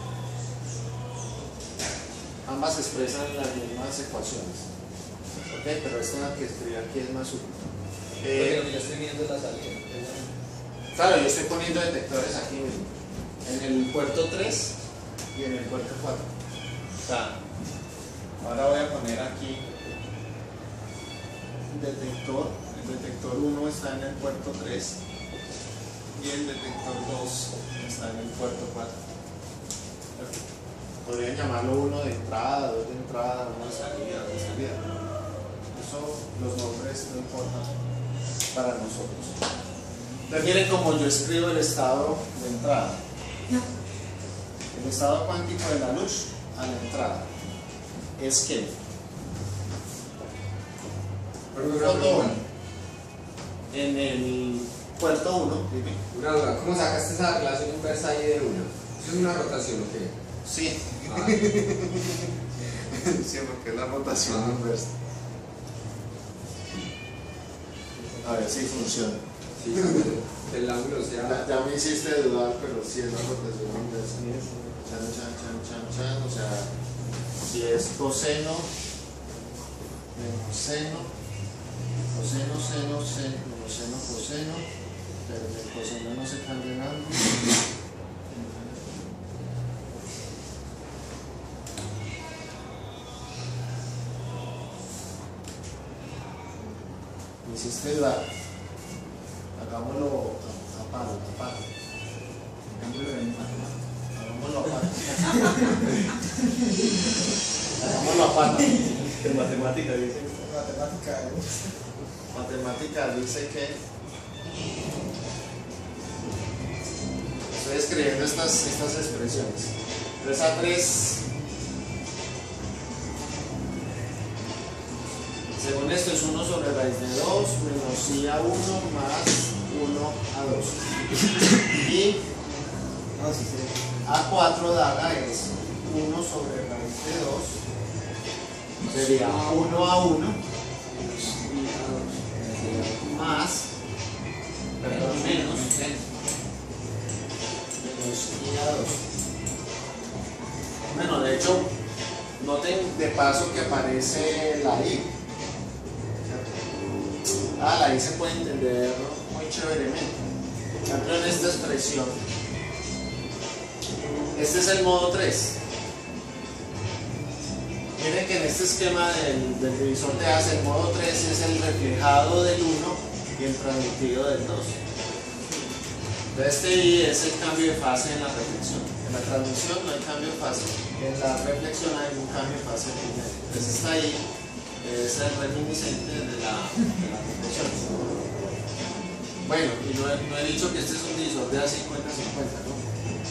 Ambas expresan las mismas ecuaciones. Ok, pero esta que escribí aquí es más útil. Pero yo estoy viendo la salida. Claro, yo estoy poniendo detectores aquí mismo. En el puerto 3 y en el puerto 4. O sea, ahora voy a poner aquí detector. El detector 1 está en el puerto 3 y el detector 2 está en el puerto 4. Podrían llamarlo 1 de entrada, 2 de entrada, 1 de salida, 2 de salida. Eso, los nombres no importan para nosotros. Entonces miren cómo yo escribo el estado de entrada. El estado cuántico de la luz a la entrada es que un fotón en el puerto 1, dime. Una duda, ¿cómo sacaste esa relación inversa ahí de 1? ¿Eso es una rotación o qué? Sí. Ah. Sí, porque es la rotación inversa. A ver si funciona. Sí, el ángulo sea... Ya me hiciste dudar, pero sí es la rotación inversa. Chan, chan, chan, chan, chan. O sea, si es coseno, seno, coseno, seno, seno, coseno, coseno, pero el coseno no se cambia en ángulo. Me hiciste dudar. Hagámoslo a paro. Hagámoslo a paro. Hagámoslo a paro. En matemática dice. Matemática dice que estoy escribiendo estas expresiones. 3 a 3. Según esto es 1 sobre raíz de 2 menos i a 1 más 1 a 2. Y a 4 daga es 1 sobre raíz de 2. Sería 1 a 1 más, perdón, menos i a 2. Bueno, de hecho, noten de paso que aparece la i. La i se puede entender muy chéveremente. Por ejemplo, en esta expresión, este es el modo 3. Miren que en este esquema del divisor de As, el modo 3 es el reflejado del 1 y el transmitido del 2. Entonces este I es el cambio de fase en la reflexión. En la transmisión no hay cambio de fase, en la reflexión hay un cambio de fase primero. Entonces esta I es el reminiscente de la reflexión. Bueno, y no he dicho que este es un divisor de A50-50, ¿no?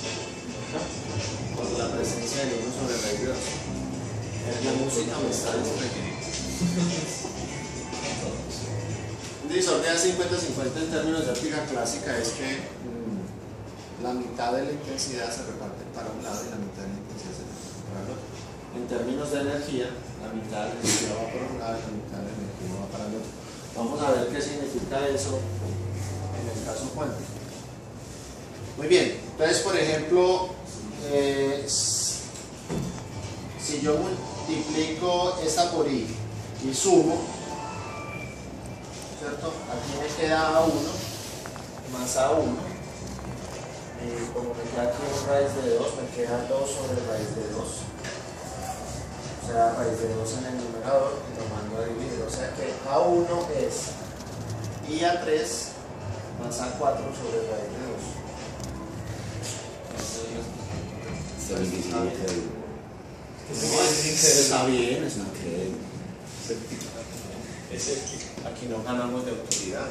Por la presencia del 1 sobre raíz de 2. La música me está distrayendo. Un divisor de A50-50 en términos de óptica clásica es que la mitad de la intensidad se reparte para un lado y la mitad de la intensidad se reparte para el otro. En términos de energía, la mitad de la energía va por un lado y la mitad de la energía va para el otro. Vamos a ver qué significa eso en el caso cuántico. Muy bien, entonces por ejemplo, si yo multiplico esta por i y sumo, ¿cierto? Aquí me queda a1 más a1, y como me queda aquí un raíz de 2, me queda 2 sobre raíz de 2. O sea, raíz de 2 en el numerador y lo mando a dividir. O sea que a1 es i a 3 más a4 sobre raíz de 2. Está bien, está bien. Aquí no ganamos de autoridad,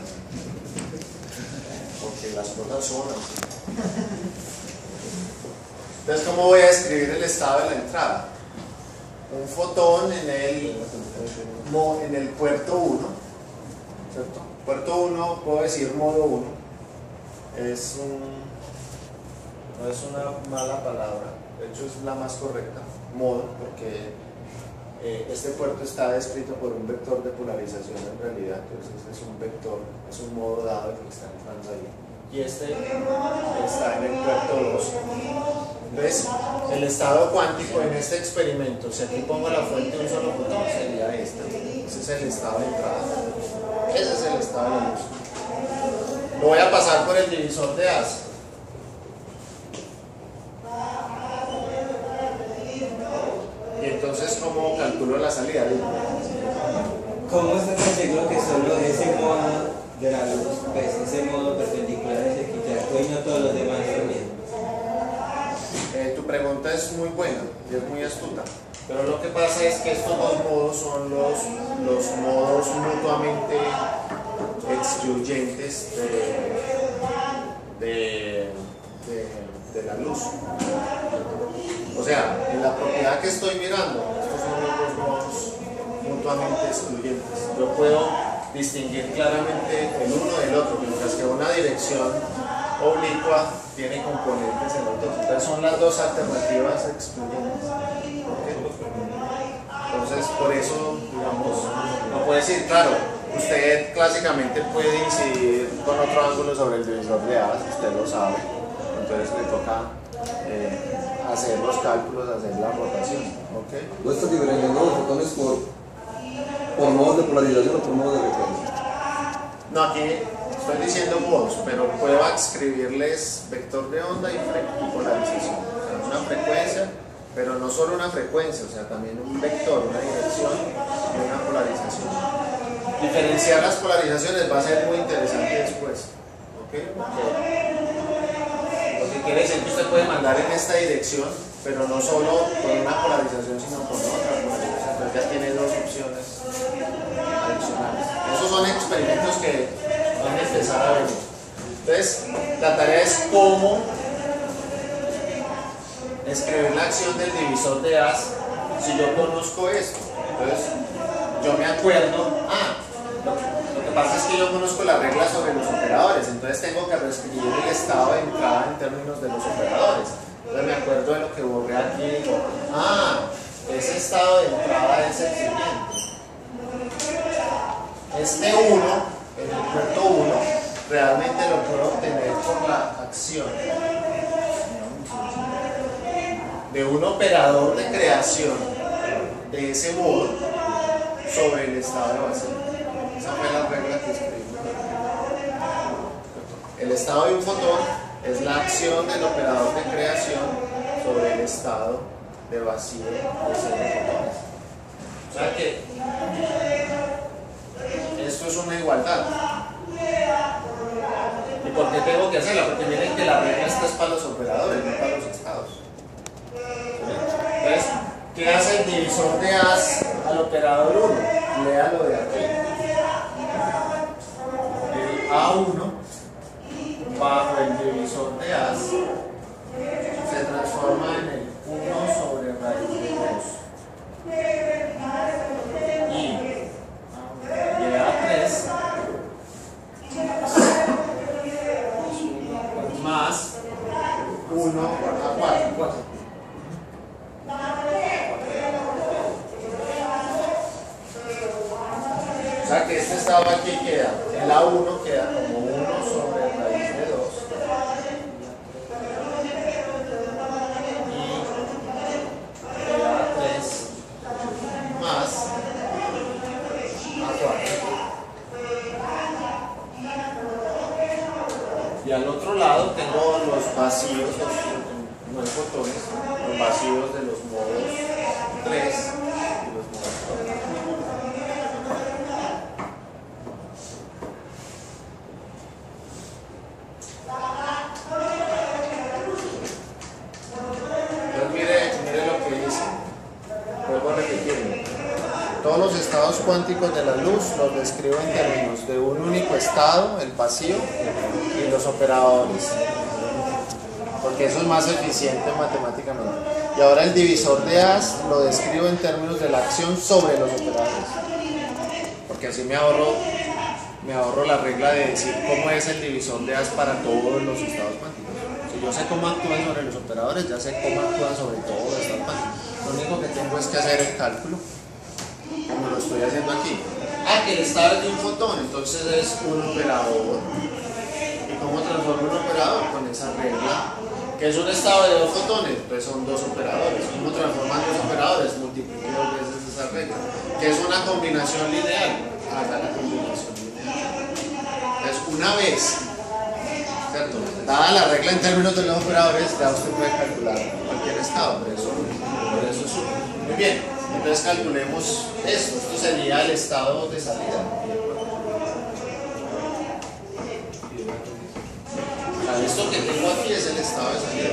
porque las cosas son así. Entonces, ¿cómo voy a escribir el estado de la entrada? Un fotón en el puerto 1, ¿cierto? Puerto 1, puedo decir modo 1, no es una mala palabra, de hecho es la más correcta, modo, porque este puerto está descrito por un vector de polarización en realidad, entonces es un vector, es un modo dado que está entrando ahí. Y este está en el puerto 2. Entonces, el estado cuántico en este experimento, si aquí pongo la fuente de un solo fotón, sería esta. Ese es el estado de entrada. Ese es el estado de luz. Lo voy a pasar por el divisor de As. Y entonces, ¿cómo calculo la salida? ¿Cómo estás tan seguro que solo ese modo de la luz, pues ese modo perpendicular es el que te y no todos los demás también? Tu pregunta es muy buena y es muy astuta, pero lo que pasa es que estos dos modos son los modos mutuamente excluyentes de la luz. O sea, en la propiedad que estoy mirando, estos son los dos nodos mutuamente excluyentes. Yo puedo distinguir claramente el uno del otro, mientras que una dirección oblicua tiene componentes en los dos. Entonces son las dos alternativas excluyentes. ¿Okay? Entonces, por eso, digamos, no puede decir, claro, usted clásicamente puede incidir con otro ángulo sobre el divisor de As, usted lo sabe, entonces le toca hacer los cálculos, hacer la rotación. ¿Okay? ¿No estás diferenciando los fotones por modos de polarización o por modos de frecuencia? No, aquí estoy diciendo modos, pero puedo adscribirles vector de onda y polarización. O sea, una frecuencia, pero no solo una frecuencia, o sea, también un vector, una dirección y una polarización. Diferenciar las polarizaciones va a ser muy interesante después. ¿Okay? Lo que quiere decir que usted puede mandar en esta dirección, pero no solo con una polarización, sino con otra polarización. Entonces ya tiene dos opciones adicionales. Esos son experimentos que van a empezar a venir. Entonces, la tarea es cómo escribir la acción del divisor de As si yo conozco esto. Entonces, yo me acuerdo, lo que pasa es que yo conozco la regla sobre los operadores, entonces tengo que reescribir el estado de entrada en términos de los operadores. Entonces me acuerdo de lo que borré aquí y digo, ese estado de entrada es el siguiente. Este 1, en el puerto 1, realmente lo puedo obtener por la acción de un operador de creación de ese modo sobre el estado de vacío. Esa fue la regla que escribí. El estado de un fotón es la acción del operador de creación sobre el estado de vacío de ese fotones. O sea que esto es una igualdad. ¿Y por qué tengo que hacerla? Porque miren que la regla esta es para los operadores, no para los estados. Entonces, ¿qué hace el divisor de As al operador 1? Léalo de aquí. El A1 bajo el divisor de As se transforma en el 1 sobre raíz de 2. Y A3 más 1 a 4. O sea que este estado aquí queda, el A1 queda como 1 sobre raíz de 2 y A3 más A4. Y al otro lado tengo los vacíos, no hay fotones, los vacíos de los modos 3 y los modos 4. Todos los estados cuánticos de la luz los describo en términos de un único estado, el vacío, y los operadores, porque eso es más eficiente matemáticamente. Y ahora el divisor de As lo describo en términos de la acción sobre los operadores, porque así me ahorro la regla de decir cómo es el divisor de As para todos los estados cuánticos. Si yo sé cómo actúan sobre los operadores, ya sé cómo actúan sobre todos los estados cuánticos. Lo único que tengo es que hacer el cálculo, como lo estoy haciendo aquí. Que el estado es de un fotón, entonces es un operador. ¿Y cómo transformo un operador? Con esa regla, que es un estado de dos fotones, entonces son dos operadores. ¿Cómo transforman dos operadores? Multiplico dos veces esa regla, que es una combinación lineal. Haga la combinación lineal. Entonces, una vez, ¿cierto? Dada la regla en términos de los operadores, ya usted puede calcular cualquier estado, por eso es muy bien. Entonces calculemos esto sería el estado de salida. O sea, esto que tengo aquí es el estado de salida.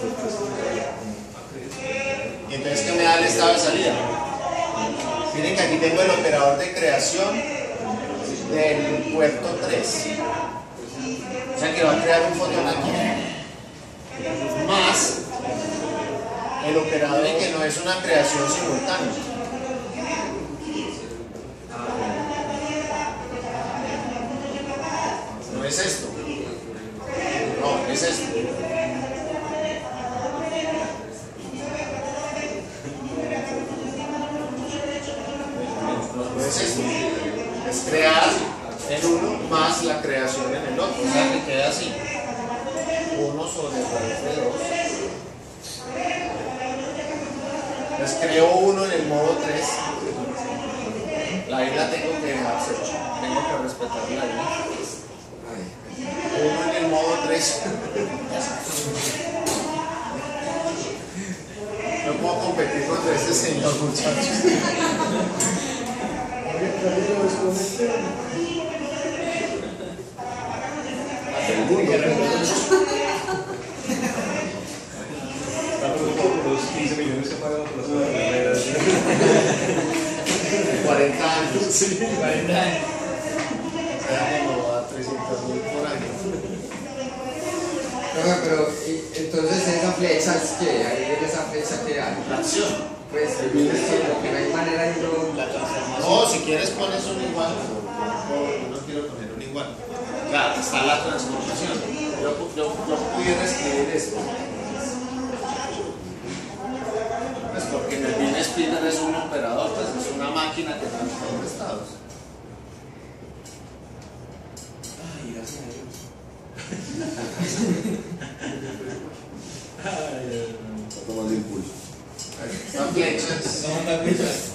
Y entonces, ¿qué me da el estado de salida? Miren que aquí tengo el operador de creación del puerto 3. O sea que va a crear un fotón aquí, más el operador que no es una creación simultánea. No es esto. No, es esto. No es esto. Es crear en uno más la creación en el otro. O sea que queda así. 1 sobre raíz de 2. Entonces creo 1 en el modo 3. La isla tengo que hacer. Tengo que respetar la isla. 1 en el modo 3. No puedo competir contra ese señor, muchachos. Está preocupado por los 15 millones que ha pagado por las carreras. 40 años. Sí, 40 años. O sea, como a 300.000 por año. No, pero entonces esa flecha es que ahí en esa flecha que hay. La acción. Pues yo entiendo que no hay manera de no. La transformación. No, si quieres pones un igual. Yo no quiero poner un igual. Claro, está la transformación. Yo pudiera escribir esto. Pues porque el bin spinner es un operador, pues es una máquina que transforma estados. Ay, gracias a Dios. Está tomando impulso. Esta flecha es...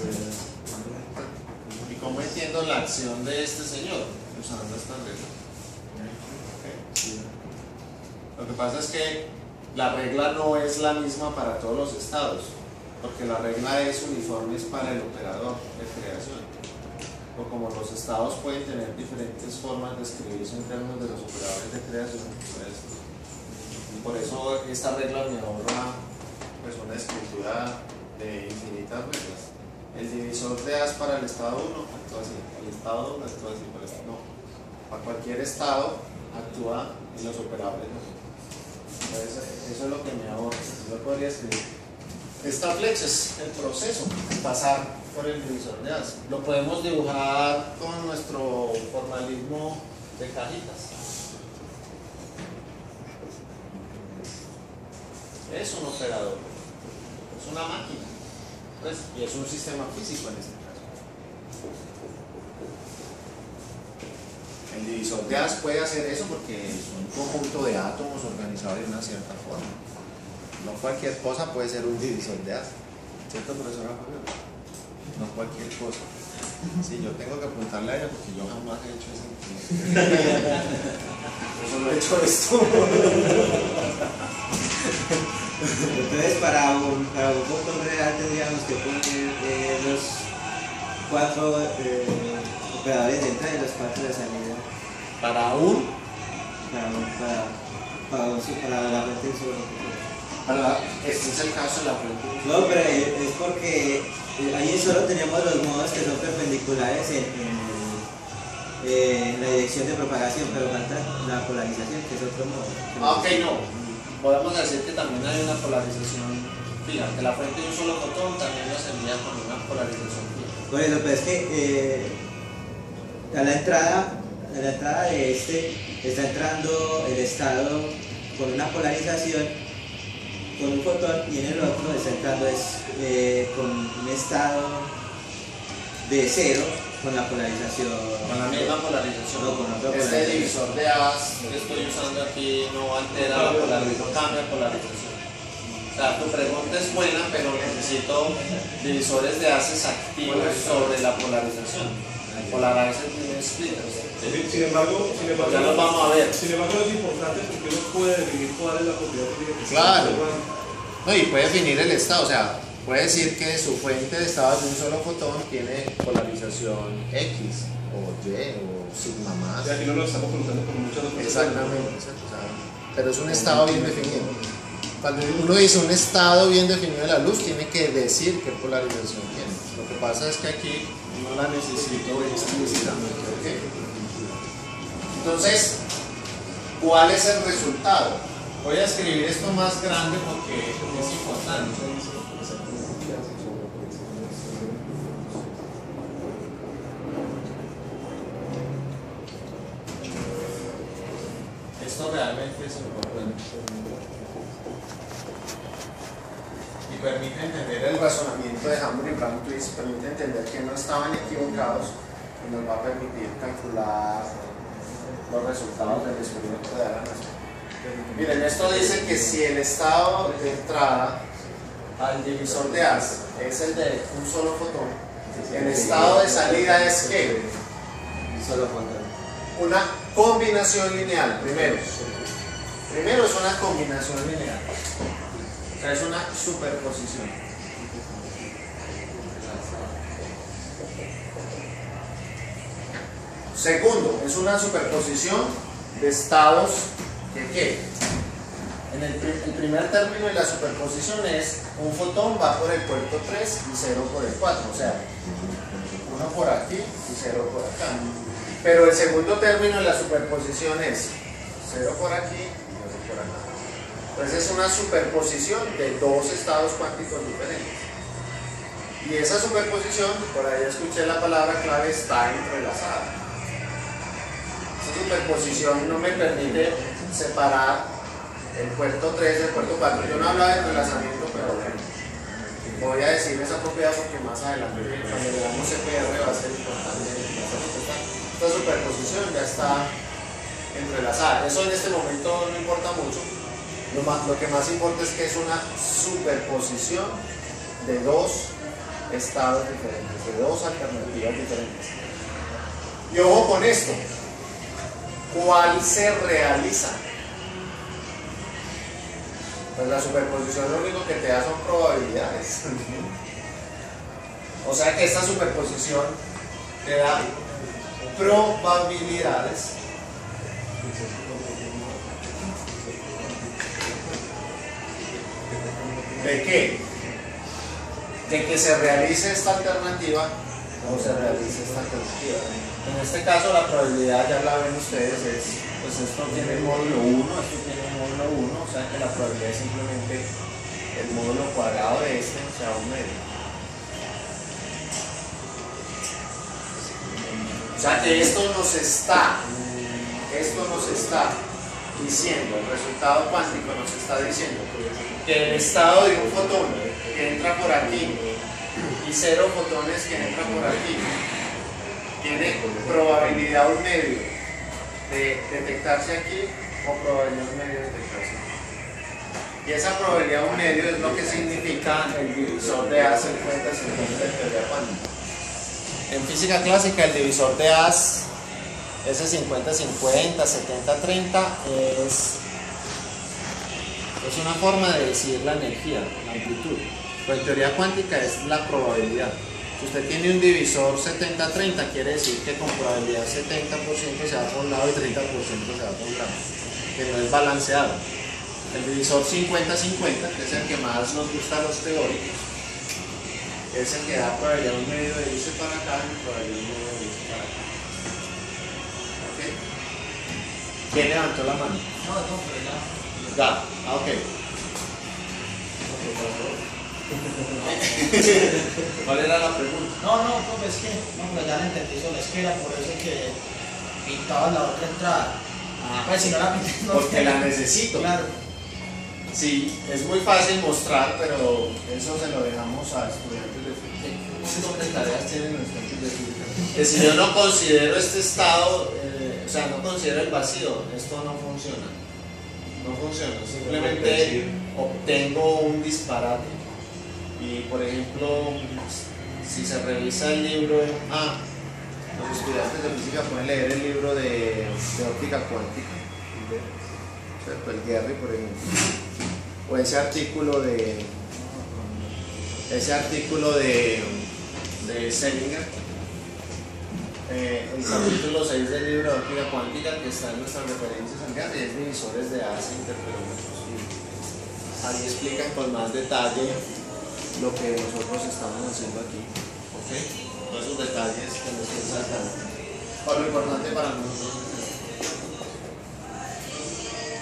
¿Y cómo entiendo la acción de este señor usando esta regla? Okay. Lo que pasa es que la regla no es la misma para todos los estados, porque la regla es uniforme para el operador de creación. O como los estados pueden tener diferentes formas de escribirse en términos de los operadores de creación, pues, y por eso esta regla me ahorra pues una escritura de infinitas reglas. El divisor de as para el estado 1 actúa así, el estado 2 actúa así, para el estado, no. Para cualquier estado actúa en los operadores. Entonces, eso es lo que me ahorra. Yo podría escribir. Esta flecha es el proceso, pasar por el divisor de as. Lo podemos dibujar con nuestro formalismo de cajitas. Es un operador, es una máquina, pues, y es un sistema físico en este caso. El divisor de as puede hacer eso porque es un conjunto de átomos organizados de una cierta forma. No cualquier cosa puede ser un divisor de as, ¿cierto, profesora Fabiola? No cualquier cosa. Sí, yo tengo que apuntarle a ella porque yo jamás he hecho eso. Yo solo he hecho esto. Entonces para un botón real tendríamos que poner los 4 operadores de entrada y los 4 de salida. Para la fuente solo. Este es el caso de la fuente. No, pero es porque ahí solo tenemos los modos que son perpendiculares en la dirección de propagación, pero falta la polarización, que es otro modo. Ok, no. Podemos decir que también hay una polarización fija, que la fuente de un solo fotón también nos envía con una polarización fija. Por eso, pero es que a la entrada de este está entrando el estado con una polarización con un fotón y en el otro está entrando con un estado de 0 con la polarización. Con la misma polarización. No, con otra este polarización. divisor de as que estoy usando aquí no altera la polarización, no cambia la polarización. O sea, tu pregunta es buena, pero necesito divisores de ases activos sobre la polarización. Polarized splitters. Sin embargo, ya los vamos a ver. Sin embargo, es importante porque uno puede definir cuál es la propiedad que Claro. No, y puede definir el estado, o sea, puede decir que su fuente de estado de un solo fotón tiene polarización X o Y o sigma más. Y aquí no lo estamos colocando por muchas otras cosas. Exactamente, o sea, pero es un estado bien definido. Cuando uno dice un estado bien definido de la luz, tiene que decir qué polarización tiene. Lo que pasa es que aquí no la necesito explícitamente. ¿Okay? Entonces, ¿Cuál es el resultado? Voy a escribir esto más grande porque es importante. Esto realmente es importante. Y permite entender el razonamiento de Hammond y Brown-Twist, permite entender que no estaban equivocados y nos va a permitir calcular los resultados del experimento de Alan. Miren, esto dice que si el estado de entrada al divisor de As es el de un solo fotón, el estado de salida es ¿qué? Solo fotón. Una combinación lineal, primero es una combinación lineal, o sea, es una superposición. Segundo, es una superposición de estados que ¿qué? En el primer término de la superposición es un fotón va por el puerto 3 y 0 por el 4, o sea, uno por aquí y 0 por acá. Pero el segundo término de la superposición es 0 por aquí y 0 por acá. Entonces es una superposición de dos estados cuánticos diferentes. Y esa superposición, por ahí escuché la palabra clave, está entrelazada. Esa superposición no me permite separar el puerto 3 del puerto 4. Yo no hablaba de entrelazamiento, pero bueno, voy a decir esa propiedad porque más adelante, cuando veamos CPR, va a ser importante. Esta superposición ya está entrelazada. Eso en este momento no importa mucho. Lo que más importa es que es una superposición de dos estados diferentes, de dos alternativas diferentes. Y ojo con esto, ¿cuál se realiza? Pues la superposición lo único que te da son probabilidades. O sea que esta superposición te da probabilidades ¿de qué? De que se realice esta alternativa o se realice esta alternativa. En este caso la probabilidad, ya la ven ustedes, es, pues esto tiene módulo 1, esto tiene módulo 1, o sea que la probabilidad es simplemente el módulo cuadrado de este, o sea, un medio. O sea que esto nos está diciendo, el resultado cuántico nos está diciendo que el estado de un fotón que entra por aquí y 0 fotones que entran por aquí tiene probabilidad un medio de detectarse aquí o probabilidad un medio de detectarse aquí. Y esa probabilidad un medio es lo que significa el divisor de As en cuenta de teoría cuántica. En física clásica el divisor de As, ese 50-50, 70-30, es una forma de decir la energía, la amplitud. Pero en teoría cuántica es la probabilidad. Si usted tiene un divisor 70-30, quiere decir que con probabilidad 70% se va por un lado y 30% se va por un lado, que no es balanceado. El divisor 50-50, que es el que más nos gusta a los teóricos, es el que da probabilidad un medio de irse para acá y probabilidad un medio de irse para acá. ¿Okay? ¿Quién levantó la mano? No, pero ya. Ya, ok. ¿Cuál era la pregunta? No, pues es que, ya la entendí solo, es que era por eso que pintaba la otra entrada. Pues si no la pinté, no. Porque la necesito. Claro. Sí, es muy fácil mostrar, pero eso se lo dejamos a estudiantes de física. ¿Qué nombre de tareas tienen los estudiantes de física? Que si yo no considero este estado, o sea, no considero el vacío, esto no funciona. No funciona, simplemente obtengo un disparate. Y por ejemplo, si se revisa el libro, los estudiantes de física pueden leer el libro de óptica cuántica, el Gehry, por ejemplo, o ese artículo de Selinger, el capítulo 6 del libro de óptica cuántica, que está en nuestras referencias en Gehry, es divisores de As e interferómetros. Ahí explican con más detalle lo que nosotros estamos haciendo aquí, ¿ok? Todos esos detalles que nos están sacando. Lo importante para nosotros es esto.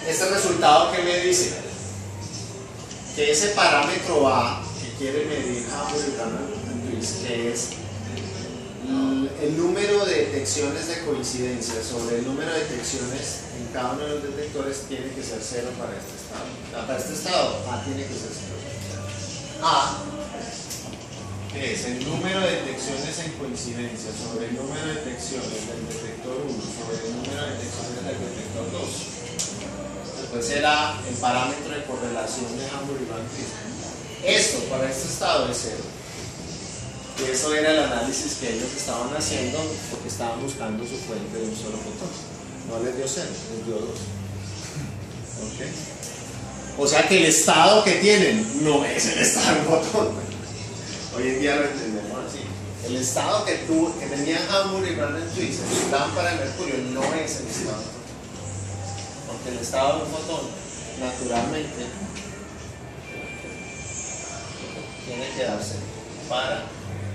este resultado que me dice que ese parámetro A que quiere medir Hamburg y Brandon-Twist, que es el número de detecciones de coincidencia sobre el número de detecciones en cada uno de los detectores, tiene que ser 0 para este estado. Para este estado A tiene que ser 0. A, que es el número de detecciones en coincidencia sobre el número de detecciones del detector 1 sobre el número de detecciones del detector 2. Después será el parámetro de correlación de Hamburg y Brandon-Twist. Esto para este estado es 0. Y eso era el análisis que ellos estaban haciendo porque estaban buscando su fuente de un solo fotón. No les dio 0, les dio 2. ¿Okay? O sea que el estado que tienen no es el estado del fotón. Hoy en día lo entendemos así. El estado que tenían Hamburg y Brandon-Twist en su lámpara de mercurio no es el estado del fotón. Porque el estado del fotón, naturalmente, tiene que darse para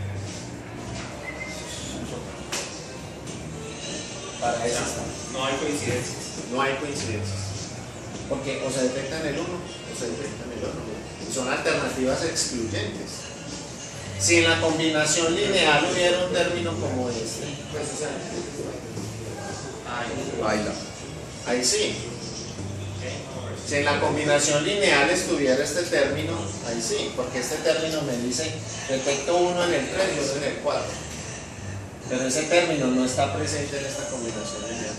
ese estado. No hay coincidencias. No hay coincidencias. Porque o se detecta en el 1 o se detecta en el otro. Y son alternativas excluyentes. Si en la combinación lineal hubiera un término como este, pues o sea, ahí sí. Si en la combinación lineal estuviera este término, ahí sí, porque este término me dice detecto 1 en el 3 y 1 en el 4. Pero ese término no está presente en esta combinación lineal.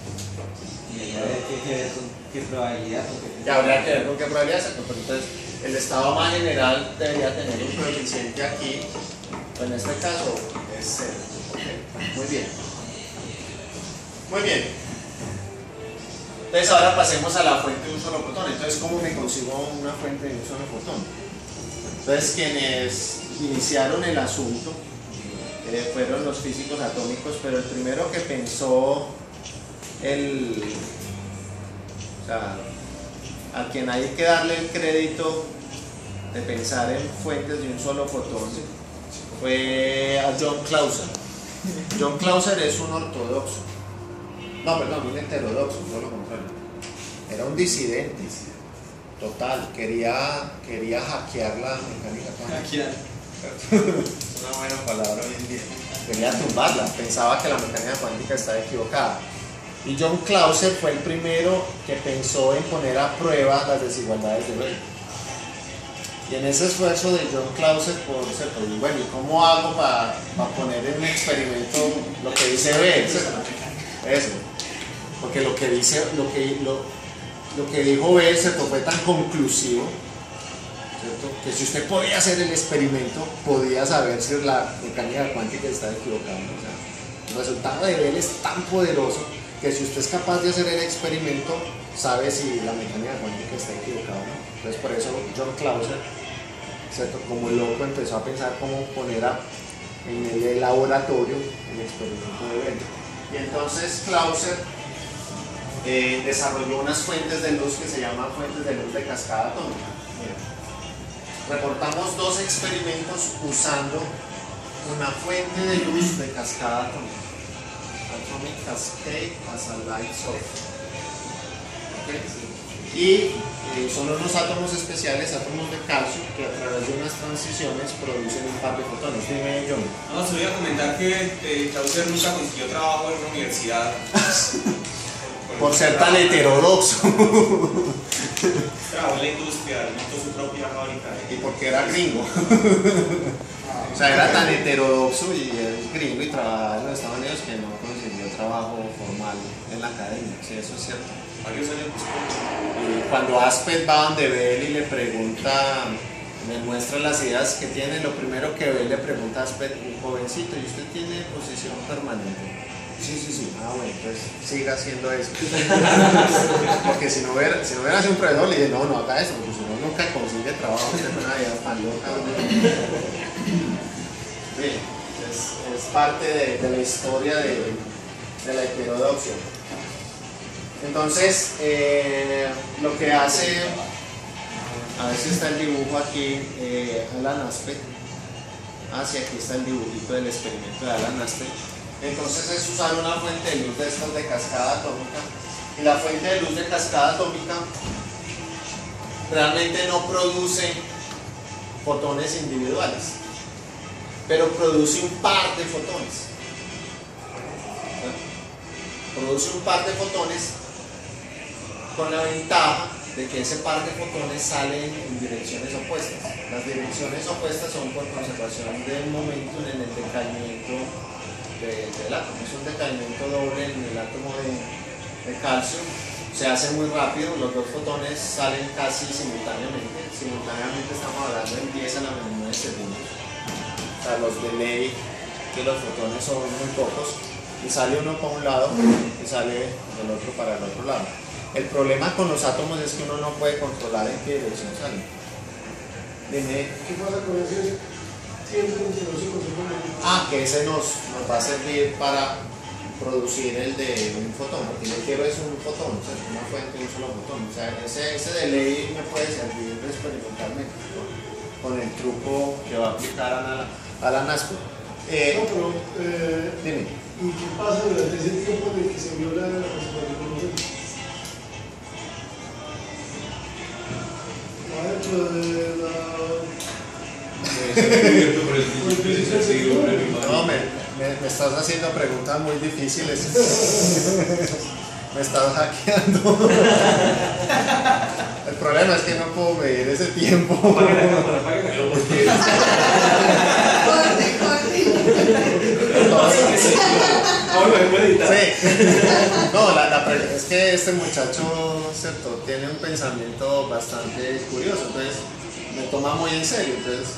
¿Qué probabilidad? Ya habría que ver con qué probabilidad se compra. Entonces, el estado más general debería tener un coeficiente aquí, en este caso es 0. Okay. Muy bien. Muy bien. Entonces ahora pasemos a la fuente de un solo fotón. Entonces, ¿cómo me consigo una fuente de un solo fotón? Entonces, quienes iniciaron el asunto fueron los físicos atómicos, pero el primero que pensó a quien hay que darle el crédito de pensar en fuentes de un solo fotón fue a John Clauser. John Clauser es un ortodoxo, un heterodoxo, no lo contrario. Era un disidente total, quería hackear la mecánica cuántica. Es una buena palabra hoy en día. Quería tumbarla, pensaba que la mecánica cuántica estaba equivocada. Y John Clauser fue el primero que pensó en poner a prueba las desigualdades de Bell. Y en ese esfuerzo de John Clauser bueno, ¿y cómo hago para poner en un experimento lo que dice Bell? Eso. Porque lo que dijo Bell fue tan conclusivo, ¿cierto? Que si usted podía hacer el experimento, podía saber si la mecánica cuántica está equivocada. O sea, el resultado de Bell es tan poderoso que si usted es capaz de hacer el experimento, sabe si la mecánica cuántica está equivocada o no. Entonces por eso John Clauser, ¿cierto?, como loco empezó a pensar cómo poner en el laboratorio el experimento de Bell. Y entonces Clauser desarrolló unas fuentes de luz que se llaman fuentes de luz de cascada atómica. Reportamos 2 experimentos usando una fuente de luz de cascada atómica. Atomic Cascade as a Light Source. ¿Okay? Y son unos átomos especiales, átomos de calcio, que a través de unas transiciones producen un par de fotones. Dime, John. No, se voy a comentar que Clauser nunca consiguió trabajo en una universidad. Por ser tan heterodoxo. Trabajó en la industria, montó su propia fábrica. Y porque era gringo. O sea, era tan heterodoxo y es gringo y trabajaba en los Estados Unidos que no consiguió trabajo formal en la academia. Sí, eso es cierto. Varios años después. Y cuando Aspect va donde Bell y le pregunta, le muestra las ideas que tiene, lo primero que Bell le pregunta a Aspect, jovencito, ¿y usted tiene posición permanente? Sí. Ah, bueno, entonces siga haciendo eso. Porque si no hubiera sido un profesor, le dije, no haga eso, porque si no nunca consigue trabajo, usted es una vida tan loca. Sí, es parte de la historia de la heterodoxia. Entonces, lo que hace, a ver si está el dibujo aquí, Alan Aspect. Sí, aquí está el dibujito del experimento de Alan Aspect. Entonces es usar una fuente de luz de estas de cascada atómica Y la fuente de luz de cascada atómica realmente no produce fotones individuales, pero produce un par de fotones. Produce un par de fotones con la ventaja de que ese par de fotones salen en direcciones opuestas. Las direcciones opuestas son por conservación del momentum en el decaimiento del átomo. Es un decaimiento doble en el átomo de calcio. Se hace muy rápido, los dos fotones salen casi simultáneamente. Simultáneamente estamos hablando en 10 a la menos 9 segundos. O sea, los delay que los fotones son muy pocos. Y sale uno para un lado y sale el otro para el otro lado. El problema con los átomos es que uno no puede controlar en qué dirección salen. Dime. ¿Qué pasa con ese tiempo entre los hijos? Que ese nos va a servir para producir el de un fotón, porque yo quiero es un fotón, o sea, una fuente de un solo fotón. O sea, ese delay me puede servir experimentalmente con el truco que va a aplicar a la NASPO. Dime. ¿Y qué pasa durante ese tiempo en el que se viola la conservación? No, me estás haciendo preguntas muy difíciles. Me estás hackeando. El problema es que no puedo medir ese tiempo. No, es que este muchacho, ¿cierto?, tiene un pensamiento bastante curioso, entonces me toma muy en serio. Entonces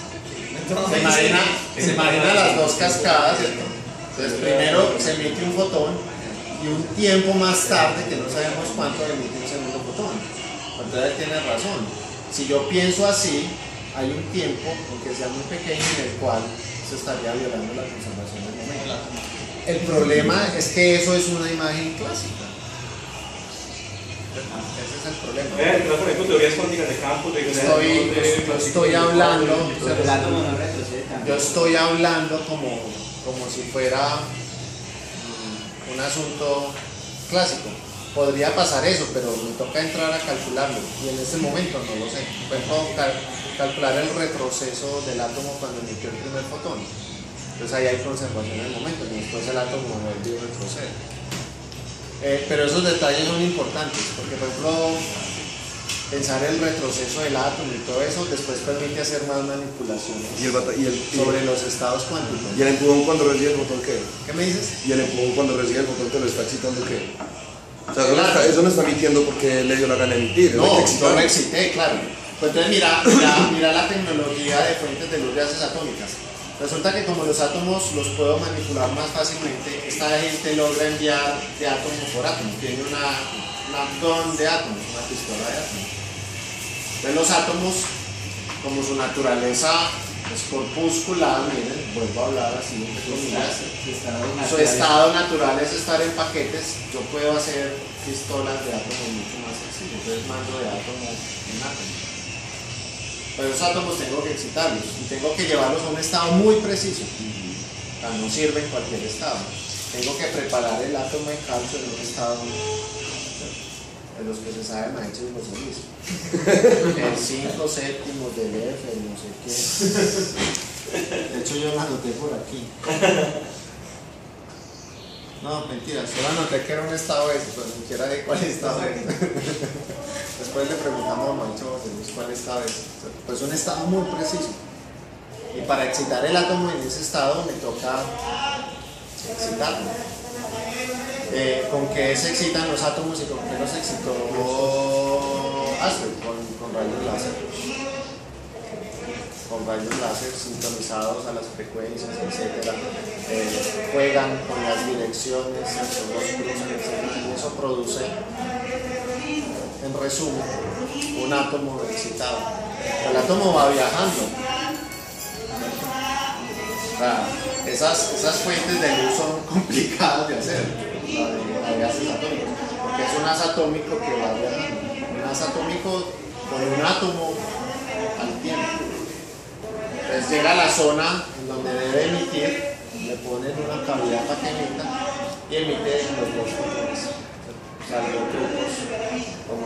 se imagina las dos cascadas, ¿cierto? Entonces primero se emite un fotón y un tiempo más tarde, que no sabemos cuánto, emite un segundo fotón. Entonces tiene razón. Si yo pienso así, hay un tiempo, aunque sea muy pequeño, en el cual se estaría violando la conservación del momento. El problema es que eso es una imagen clásica. Ese es el problema. Por ejemplo, teorías cuánticas de campos, yo estoy hablando como si fuera un asunto clásico. Podría pasar eso, pero me toca entrar a calcularlo y en este momento no lo sé. Puedo calcular el retroceso del átomo cuando emitió el primer fotón. Entonces ahí hay conservación en el momento y después el átomo vuelve a retroceder. Pero esos detalles son importantes porque, por ejemplo, pensar el retroceso del átomo y todo eso después permite hacer más manipulaciones sobre los estados cuánticos. ¿Y el empujón cuando recibe el botón qué? ¿Qué me dices? ¿Y el empujón cuando recibe el botón que lo está excitando qué? O sea, eso no está emitiendo porque le dio la gana de emitir. No, yo lo excité, claro. Pues entonces mira la tecnología de fuentes de luz de gases atómicas. Resulta que como los átomos los puedo manipular más fácilmente, esta gente logra enviar de átomo por átomo. Tiene una gun de átomos, una pistola de átomos. Entonces los átomos, como su naturaleza es corpuscular, miren, vuelvo a hablar así, su estado natural es estar en paquetes. Yo puedo hacer pistolas de átomos mucho más sencillas, entonces mando de átomo en átomo. Pero esos átomos tengo que excitarlos y tengo que llevarlos a un estado muy preciso. O sea, no sirve en cualquier estado. Tengo que preparar el átomo de calcio en un estado de los que se sabe maestros los mismos. El 5 séptimos del F, no sé qué. De hecho yo lo anoté por aquí. No, mentira, solo anoté que era un estado ese, pero ni siquiera de cuál estado es. Después le preguntamos a Macho cuál estado es. Pues un estado muy preciso. Y para excitar el átomo en ese estado me toca excitarlo. ¿Con qué se excitan los átomos y con qué los excitó Astrid? Con rayos láser. Con rayos láser sintonizados a las frecuencias, etc. Juegan con las direcciones, los cruzan, etc. Y eso produce, en resumen, un átomo excitado. El átomo va viajando. O sea, esas fuentes de luz son complicadas de hacer. La de gases atómicos, porque es un haz atómico que va viajando, un haz atómico con un átomo al tiempo. Entonces llega a la zona en donde debe emitir, le ponen una cavidad pequeñita y emite los dos fotones. O sea, el truco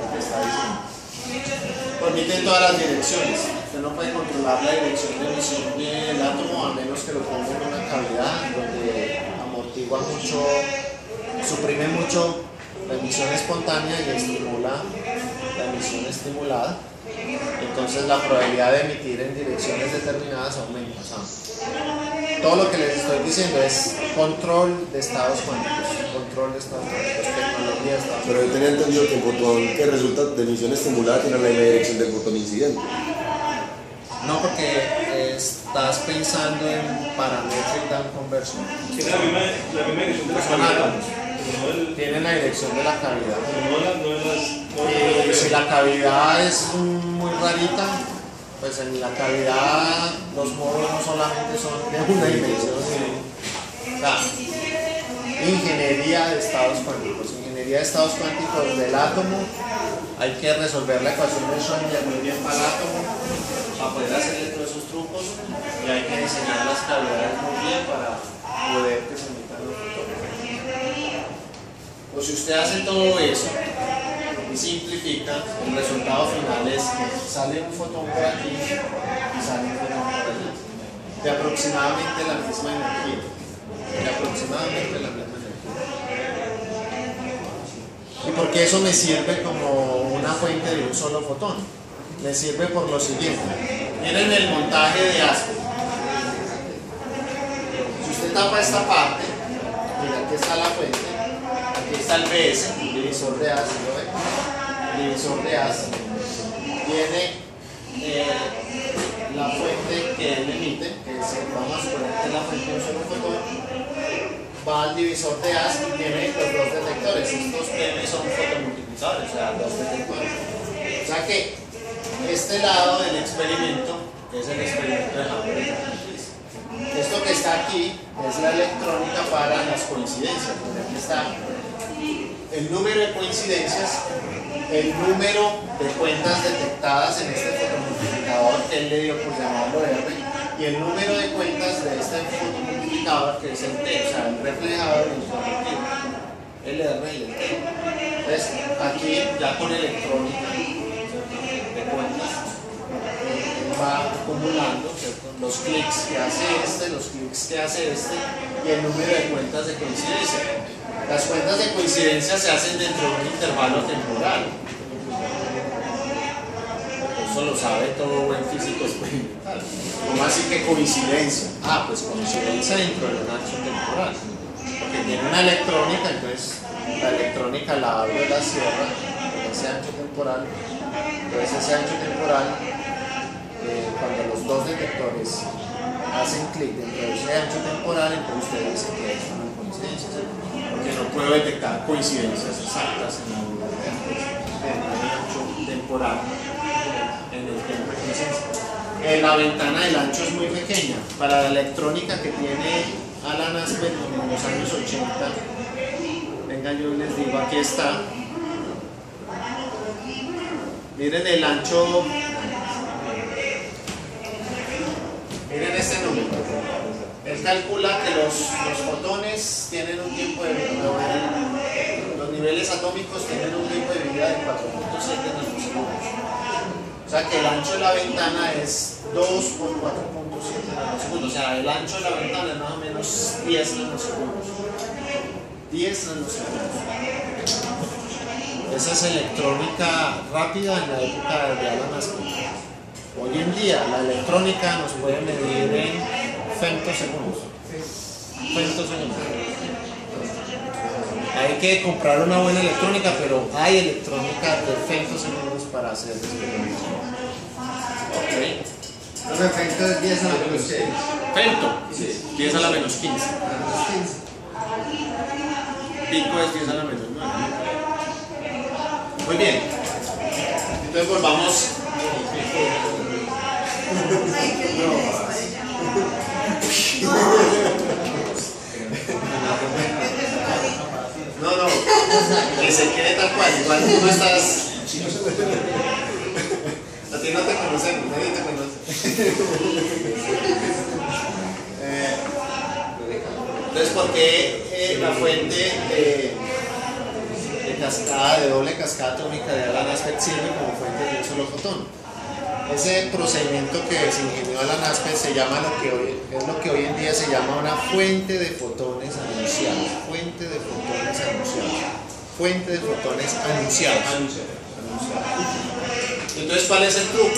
que está diciendo. Permiten todas las direcciones. Usted no puede controlar la dirección de emisión del átomo a menos que lo ponga en una cavidad donde amortigua mucho, suprime mucho la emisión espontánea y estimula la emisión estimulada. Entonces la probabilidad de emitir en direcciones determinadas aumenta. O sea, todo lo que les estoy diciendo es control de estados cuánticos, tecnología de estados cuánticos. Pero yo tenía entendido que el fotón que resulta de emisión estimulada tiene la dirección del fotón incidente. No, porque estás pensando en parametric down conversion. Tiene la misma dirección de la Son cavidad. átomos. Tienen la dirección de la cavidad. Y Si la cavidad es muy rarita, pues en la cavidad los modos no solamente son de una dimensión, sino, o sea, ingeniería de estados cuánticos. Ingeniería de estados cuánticos del átomo, hay que resolver la ecuación de Schrödinger muy bien para el átomo, para poder hacerle todos esos trucos, y hay que diseñar las cavidades muy bien para poder que se emitan los fotones. O si usted hace todo eso y simplifica, el resultado final es que sale un fotón por aquí y sale un fotón por allá, de aproximadamente la misma energía. ¿Y por qué eso me sirve como una fuente de un solo fotón? Me sirve por lo siguiente. Miren el montaje de ASPE. Si usted tapa esta parte, mira, aquí está la fuente, aquí está el BS, el divisor de ASPE, ¿lo ven? El divisor de ASPE tiene la fuente que él emite, que vamos a suponer que es la fuente de un solo fotón, va al divisor de ASPE y tiene los dos detectores. Estos PM son fotomultiplicadores, o sea, dos detectores. O sea que este lado del experimento es el experimento de Hammer. Esto que está aquí es la electrónica para las coincidencias. Aquí está el número de coincidencias, el número de cuentas detectadas en este fotomultiplicador que él le dio por llamarlo R, y el número de cuentas de este fotomultiplicador que es el T, o sea, el reflejador y el correctivo, el R y el T. Entonces, aquí ya con electrónica de cuentas va acumulando, ¿cierto?, los clics que hace este, los clics que hace este y el número de cuentas de coincidencia. Las cuentas de coincidencia se hacen dentro de un intervalo temporal. Eso lo sabe todo buen físico experimental. ¿Cómo así que coincidencia? Ah, pues coincidencia dentro de un ancho temporal. Porque tiene una electrónica, entonces la electrónica la abre, la cierra en ese ancho temporal. Entonces ese ancho temporal, cuando los dos detectores hacen clic dentro de ese ancho temporal, entonces usted dice que es una coincidencia, ¿sí? Porque no puedo detectar coincidencias exactas en la ancho temporal, en el tiempo de coincidencia. La ventana del ancho es muy pequeña. Para la electrónica que tiene Alan Aspect en los años 80, venga, yo les digo, aquí está. Miren el ancho. Miren este número. Él calcula que los fotones tienen un tiempo de vida, los niveles atómicos tienen un tiempo de vida de 4.7 nanosegundos. O sea que el ancho de la ventana es 2 por 4.7 nanosegundos. O sea, el ancho de la ventana es más o menos 10 nanosegundos. 10 nanosegundos. Esa es electrónica rápida en la época de Alan Aspect. Hoy en día la electrónica nos puede medir en femtosegundos. Hay que comprar una buena electrónica, pero hay electrónica de femtosegundos para hacer experimentos. Ok. No, femto es 10 a la menos 6. Femto, 10 a la menos 15. Pico es 10 a la menos 9. Muy bien. Entonces volvamos. No, que se quede tal cual. Igual tú no estás. A ti no te conocemos, nadie te conoce. Entonces, ¿por qué la fuente de cascada, de doble cascada atómica de Alan Aspect sirve como fuente de un solo fotón. Ese procedimiento que se ingenió Alan Aspect se llama es lo que hoy en día se llama una fuente de fotones anunciados. Fuente de fotones anunciados. Fuente de fotones anunciados. Entonces, ¿cuál es el truco?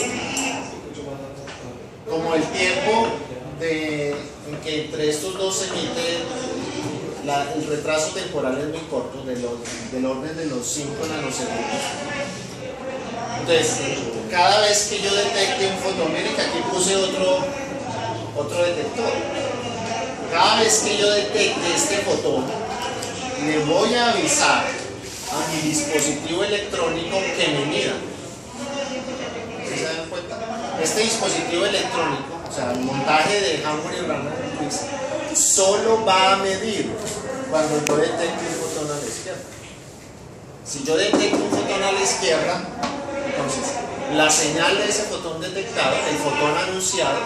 Como el tiempo en que entre estos dos se emite, el retraso temporal es muy corto, del orden de los 5 nanosegundos. Entonces, cada vez que yo detecte un fotón, miren que aquí puse otro detector. Cada vez que yo detecte este fotón, le voy a avisar a mi dispositivo electrónico que me mida. ¿Sí se dan cuenta? Este dispositivo electrónico, o sea, el montaje de Hammond y Randall solo va a medir cuando yo detecte un fotón a la izquierda. Si yo detecto un fotón a la izquierda, entonces la señal de ese fotón detectado, el fotón anunciado,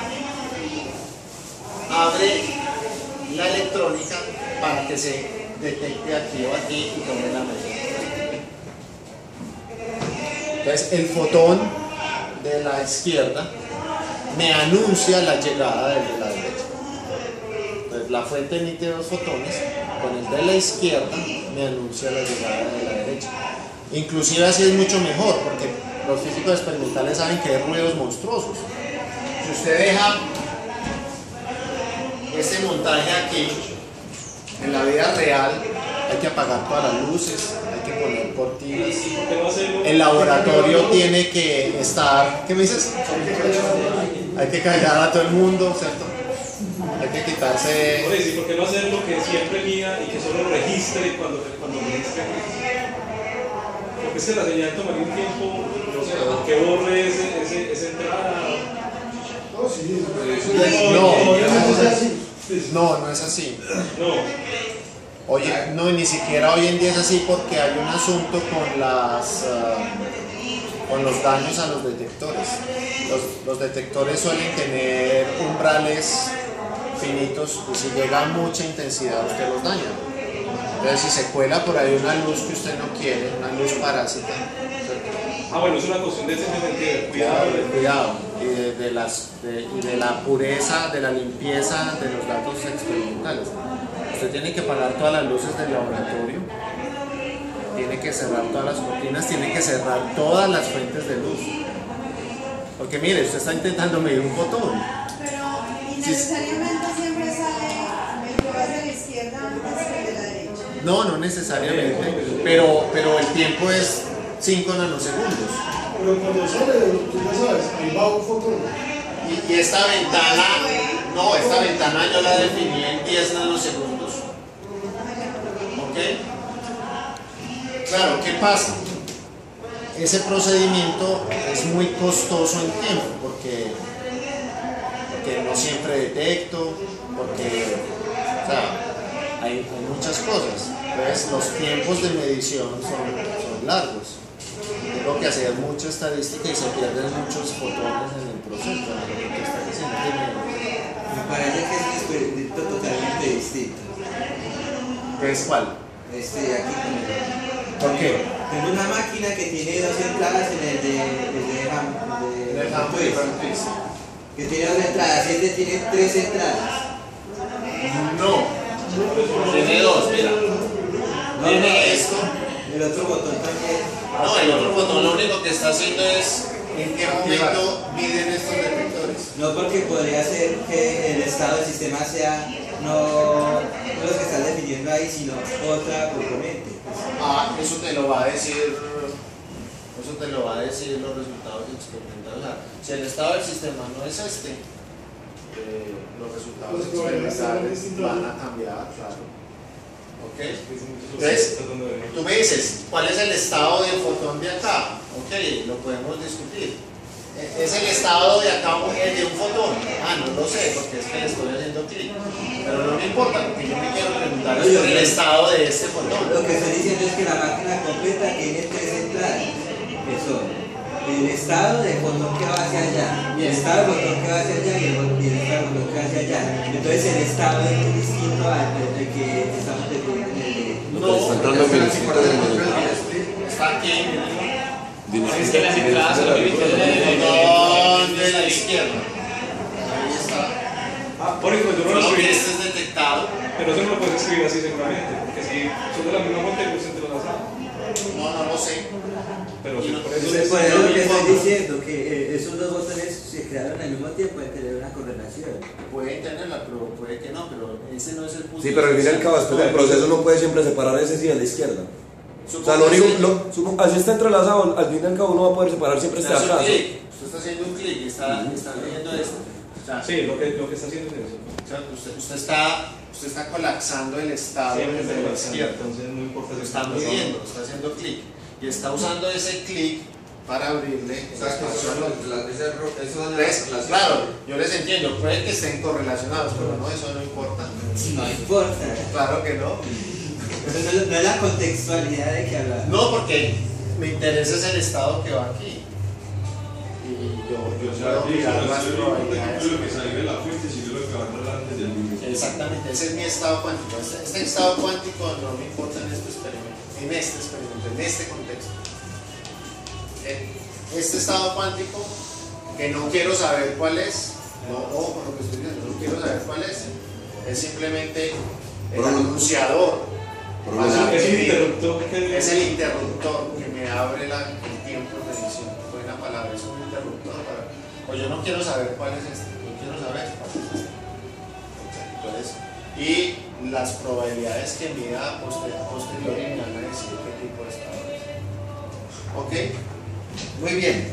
abre la electrónica para que se detecte aquí o aquí y tome la medida. Entonces el fotón de la izquierda me anuncia la llegada del de la derecha. Entonces la fuente emite dos fotones, con el de la izquierda me anuncia la llegada de la derecha. Inclusive así es mucho mejor, porque los físicos experimentales saben que hay ruidos monstruosos. Si usted deja este montaje aquí, en la vida real hay que apagar todas las luces, hay que poner cortinas. El laboratorio tiene que estar, ¿qué me dices? Hay que callar a todo el mundo, ¿cierto? Hay que quitarse. Por eso, ¿por qué no hacer lo que siempre mida y que solo registre cuando registre? Porque es que la señal tomaría un tiempo, no sé, que borre esa entrada. No, sí, No es así. No. Oye, no, ni siquiera hoy en día es así porque hay un asunto con los daños a los detectores. Los detectores suelen tener umbrales finitos y si llega a mucha intensidad usted los daña. Entonces si se cuela por ahí una luz que usted no quiere, una luz parásita, ¿cierto? Bueno, es una cuestión de cuidado y de la pureza, de la limpieza de los datos experimentales. Usted tiene que apagar todas las luces del laboratorio, tiene que cerrar todas las cortinas, tiene que cerrar todas las fuentes de luz. Porque mire, usted está intentando medir un fotón. Pero innecesariamente siempre sale el que va hacia la izquierda antes que el de la derecha. No necesariamente, pero el tiempo es 5 nanosegundos. Pero cuando sale, tú ya sabes, ahí va un fotón. Y esta ventana yo la definí en 10 nanosegundos. ¿Ok? Claro, ¿qué pasa? Ese procedimiento es muy costoso en tiempo porque no siempre detecto, porque hay muchas cosas. Entonces los tiempos de medición son largos. Tengo que hacer mucha estadística y se pierden muchos fotones en el proceso. Me parece que es un experimento totalmente distinto. ¿Qué es cuál? Aquí con el... ¿Por qué? Tengo una máquina que tiene dos entradas en el de Hammond, que tiene dos entradas, este tiene tres entradas. No, tiene dos, mira. Tiene esto. El otro botón también. No, el otro botón lo único que está haciendo es en qué momento miden estos detectores. No, porque podría ser que el estado del sistema sea no los que están definiendo ahí, sino otra componente. Eso te lo va a decir los resultados experimentales. Si el estado del sistema no es los resultados experimentales van a cambiar, claro. ¿Ok? Entonces, tú me dices, ¿cuál es el estado del fotón de acá? Ok, lo podemos discutir. ¿Es el estado de acá de un fotón? No lo sé, porque es que le estoy haciendo clic. Pero no me importa, porque yo me quiero preguntar por el estado de este fotón. Lo que estoy diciendo es que la máquina completa tiene tres entradas, que son el estado del fotón que va hacia allá, el estado del fotón que va hacia allá y el estado del fotón que va hacia allá. Entonces el estado es muy distinto al que estamos definiendo en el No, están entrando 1500 de Está aquí, Es que las entradas son limitadas de la izquierda. Ahí está. Por eso yo no lo Solo que escribí. este es detectado. Pero eso no lo puedes escribir así seguramente, porque si son de la misma fuente, pues entrelazados. No lo sé. Pero sí, por eso Por eso lo que estoy diciendo, que esos dos botones se crearon al mismo tiempo, pueden tener una correlación. Pueden tenerla, pero puede que no, pero ese no es el punto. Sí, pero al fin y al cabo, después del proceso uno puede siempre separar ese sí de la izquierda. O sea, lo único, así está entrelazado, al fin y al cabo uno va a poder separar siempre este Usted hace un acaso. clic, usted está haciendo un clic y está leyendo esto. O sea, sí, lo que está haciendo es eso. o sea, usted está colapsando el estado Siempre desde la se izquierda. entonces no importa si Está midiendo, está haciendo clic y está usando ese clic para abrirle el espacio al otro. Claro, yo les entiendo, puede que estén correlacionados, pero no, eso no importa. No importa. Claro que no. No es la contextualidad de que hablamos. No, porque me interesa es el estado que va aquí. Y yo puedo mirar las probabilidades. lo que salió de la fuente, sino lo que va a entrar antes del límite. Exactamente, ese es mi estado cuántico. Este estado cuántico no me importa en este experimento, en este contexto. Este estado cuántico, que no quiero saber cuál es, ojo con lo que estoy diciendo, no quiero saber cuál es simplemente el anunciador. Es el interruptor Es el interruptor que me abre el tiempo de medición. Buena palabra, es un interruptor. O yo no quiero saber cuál es este, yo quiero saber cuál es este. Entonces, y las probabilidades que mida posteriori me van a decir qué tipo de estado es. ¿Ok? Muy bien.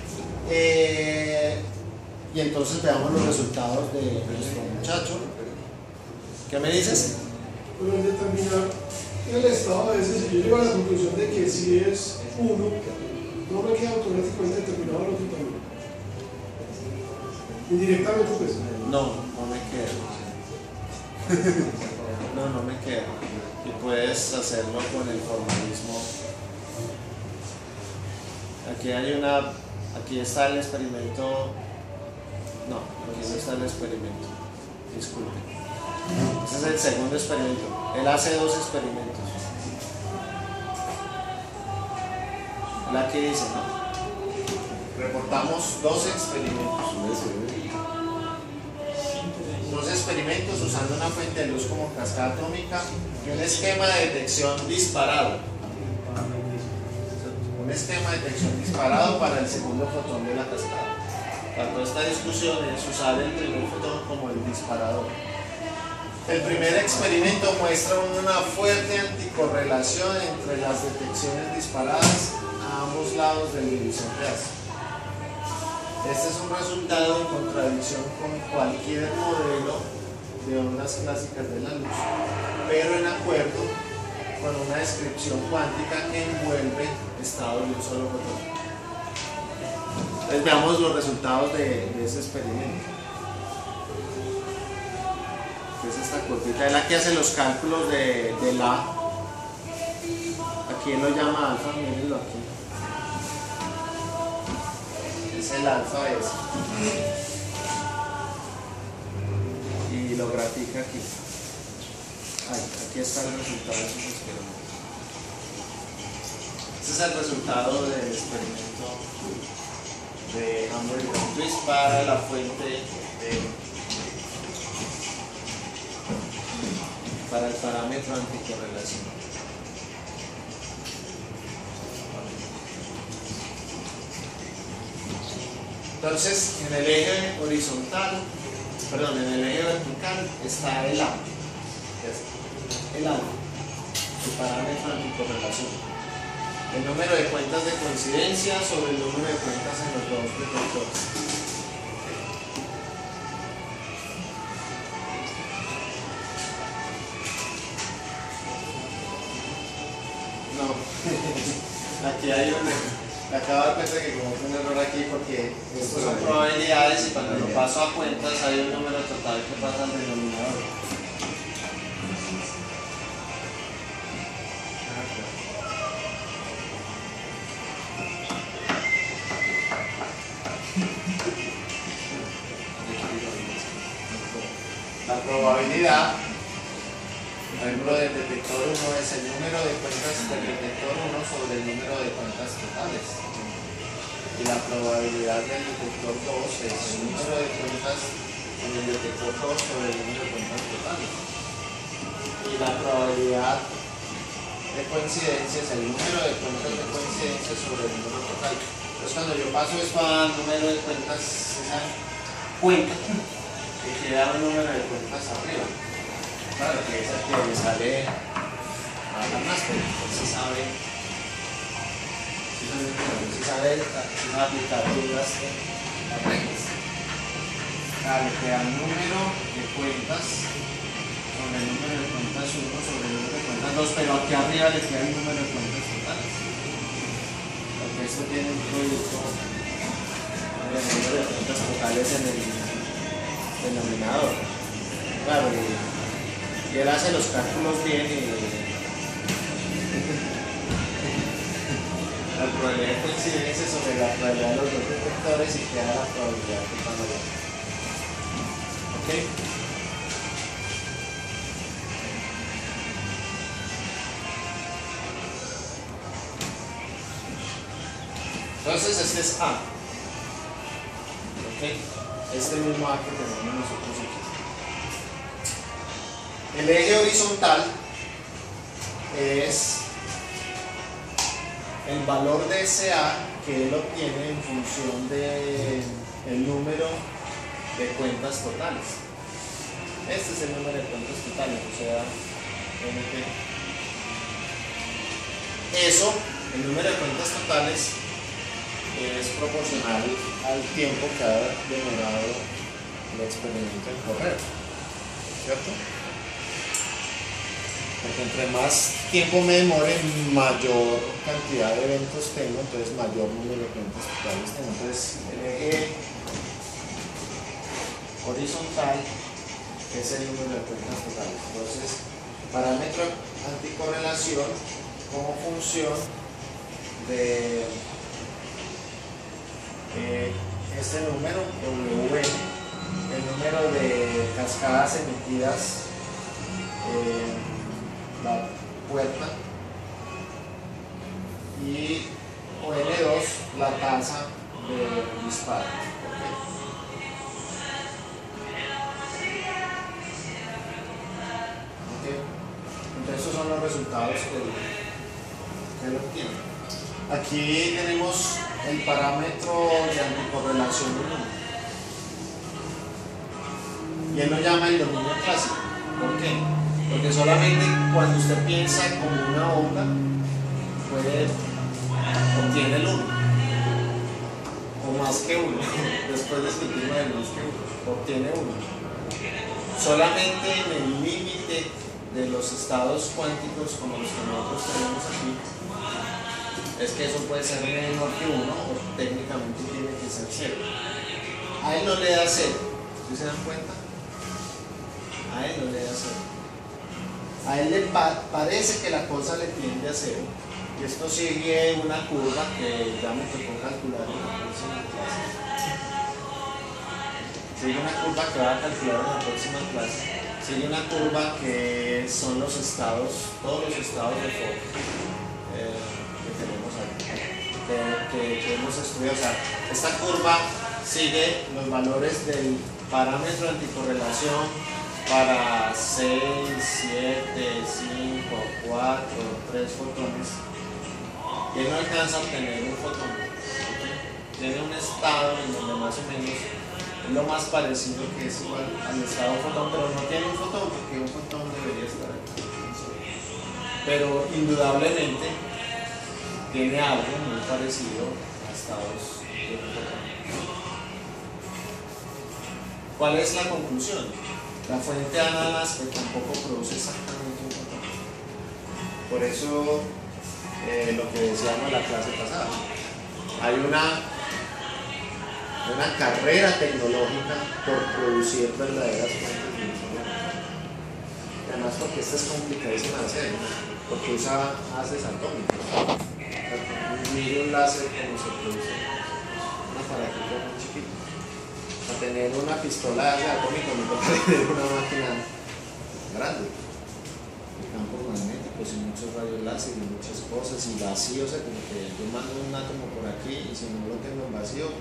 Y entonces veamos los resultados de nuestro muchacho. ¿Qué me dices? Pero al determinar el estado de ese, si yo llego a la conclusión de que si es 1, no me queda automáticamente determinado el otro también. Indirectamente, pues. No me queda. No me queda. Y puedes hacerlo con el formalismo. Aquí está el experimento. No, aquí no está el experimento. Disculpe. Ese es el segundo experimento. Él hace dos experimentos. Él aquí dice, ¿no? Reportamos dos experimentos. Dos experimentos usando una fuente de luz como cascada atómica y un esquema de detección disparado. Un esquema de detección disparado para el segundo fotón de la cascada. Toda esta discusión es usar el primer fotón como el disparador. El primer experimento muestra una fuerte anticorrelación entre las detecciones disparadas a ambos lados del divisor de ácido. Este es un resultado en contradicción con cualquier modelo de ondas clásicas de la luz, pero en acuerdo con una descripción cuántica que envuelve estado de un solo fotón. Entonces veamos los resultados de ese experimento. Es esta curvita, él aquí hace los cálculos del A. Aquí él lo llama alfa, mírenlo aquí. Es el alfa ese. Y lo grafica aquí. Aquí está el resultado de esos experimentos. Este es el resultado del experimento de Hammer y Twist para la fuente para el parámetro anticorrelación. Entonces, en el eje horizontal, perdón, en el eje vertical está el A. El A, el parámetro anticorrelación. El número de cuentas de coincidencia sobre el número de cuentas en los dos detectores. No, aquí hay me acabo de dar cuenta que cometí un error aquí porque estos son probabilidades y cuando lo paso a cuentas hay un número total que pasa al denominador. La probabilidad Por ejemplo, del detector 1 es el número de cuentas del detector 1 sobre el número de cuentas totales. Y la probabilidad del detector 2 es el número de cuentas en el detector 2 sobre el número de cuentas totales. Y la probabilidad de coincidencia es el número de cuentas de coincidencia sobre el número total. Entonces cuando yo paso esto al número de cuentas, esa cuenta que queda un número de cuentas arriba. Claro que es el que le sale a la más, pero si sabe aplicar las reglas. Claro, queda un número de cuentas sobre el número de cuentas 1 sobre el número de cuentas 2, pero aquí arriba le queda el número de cuentas totales. Porque esto tiene un producto del número de cuentas totales en el denominador. Claro, y él hace los cálculos bien y la probabilidad de coincidencia sobre la probabilidad de los dos detectores y queda la probabilidad de panorama. ¿Ok? Entonces este es A. ¿Ok? Este mismo A que tenemos nosotros aquí. El eje horizontal es el valor de ese A que él obtiene en función del número de cuentas totales. Este es el número de cuentas totales, o sea, NP. Eso, el número de cuentas totales, es proporcional al tiempo que ha demorado el experimento en correr, ¿cierto? Porque entre más tiempo me demore, mayor cantidad de eventos tengo, entonces mayor número de cuentas totales tengo. Entonces el eje horizontal es el número de cuentas totales. Entonces, parámetro anticorrelación como función de este número, WN, el número de cascadas emitidas la puerta, y ON2 la tasa de disparo. ¿Okay? Entonces esos son los resultados que él obtiene. Aquí tenemos el parámetro de anticorrelación del número y él lo llama el dominio clásico. ¿Por qué? Porque solamente cuando usted piensa como una onda obtiene el 1 o más que 1 después de discutir de más que 1 obtiene 1 solamente en el límite de los estados cuánticos como los que nosotros tenemos aquí. Es que eso puede ser menor que 1 o técnicamente tiene que ser 0. A él no le da 0. ¿Ustedes se dan cuenta? A él no le da 0. A él le parece que la cosa le tiende a 0. Y esto sigue una curva que ya me tocó calcular en la próxima clase. Sigue una curva que va a calcular en la próxima clase. Sigue una curva que son los estados, todos los estados de Fock que tenemos aquí, que hemos estudiado. O sea, esta curva sigue los valores del parámetro anticorrelación para 6, 7, 5, 4, 3 fotones. Y él no alcanza a obtener un fotón. Tiene un estado en donde más o menos es lo más parecido que es igual al estado fotón, pero no tiene un fotón porque un fotón debería estar aquí. Pero indudablemente tiene algo muy parecido a estados de un fotón. ¿Cuál es la conclusión? La fuente ananas pues tampoco produce exactamente un fotón. Por eso lo que decíamos en la clase pasada, hay una carrera tecnológica por producir verdaderas fuentes de información. Y además porque esta es complicadísima de hacer, porque usa haces atómicos. Mire un láser como se produce un aparatito muy chiquito. Para tener una pistola de atómico no puede tener una máquina grande. campos magnéticos y muchos rayos láser y muchas cosas y vacío, o sea, como que yo mando un átomo por aquí y si no lo tengo en vacío,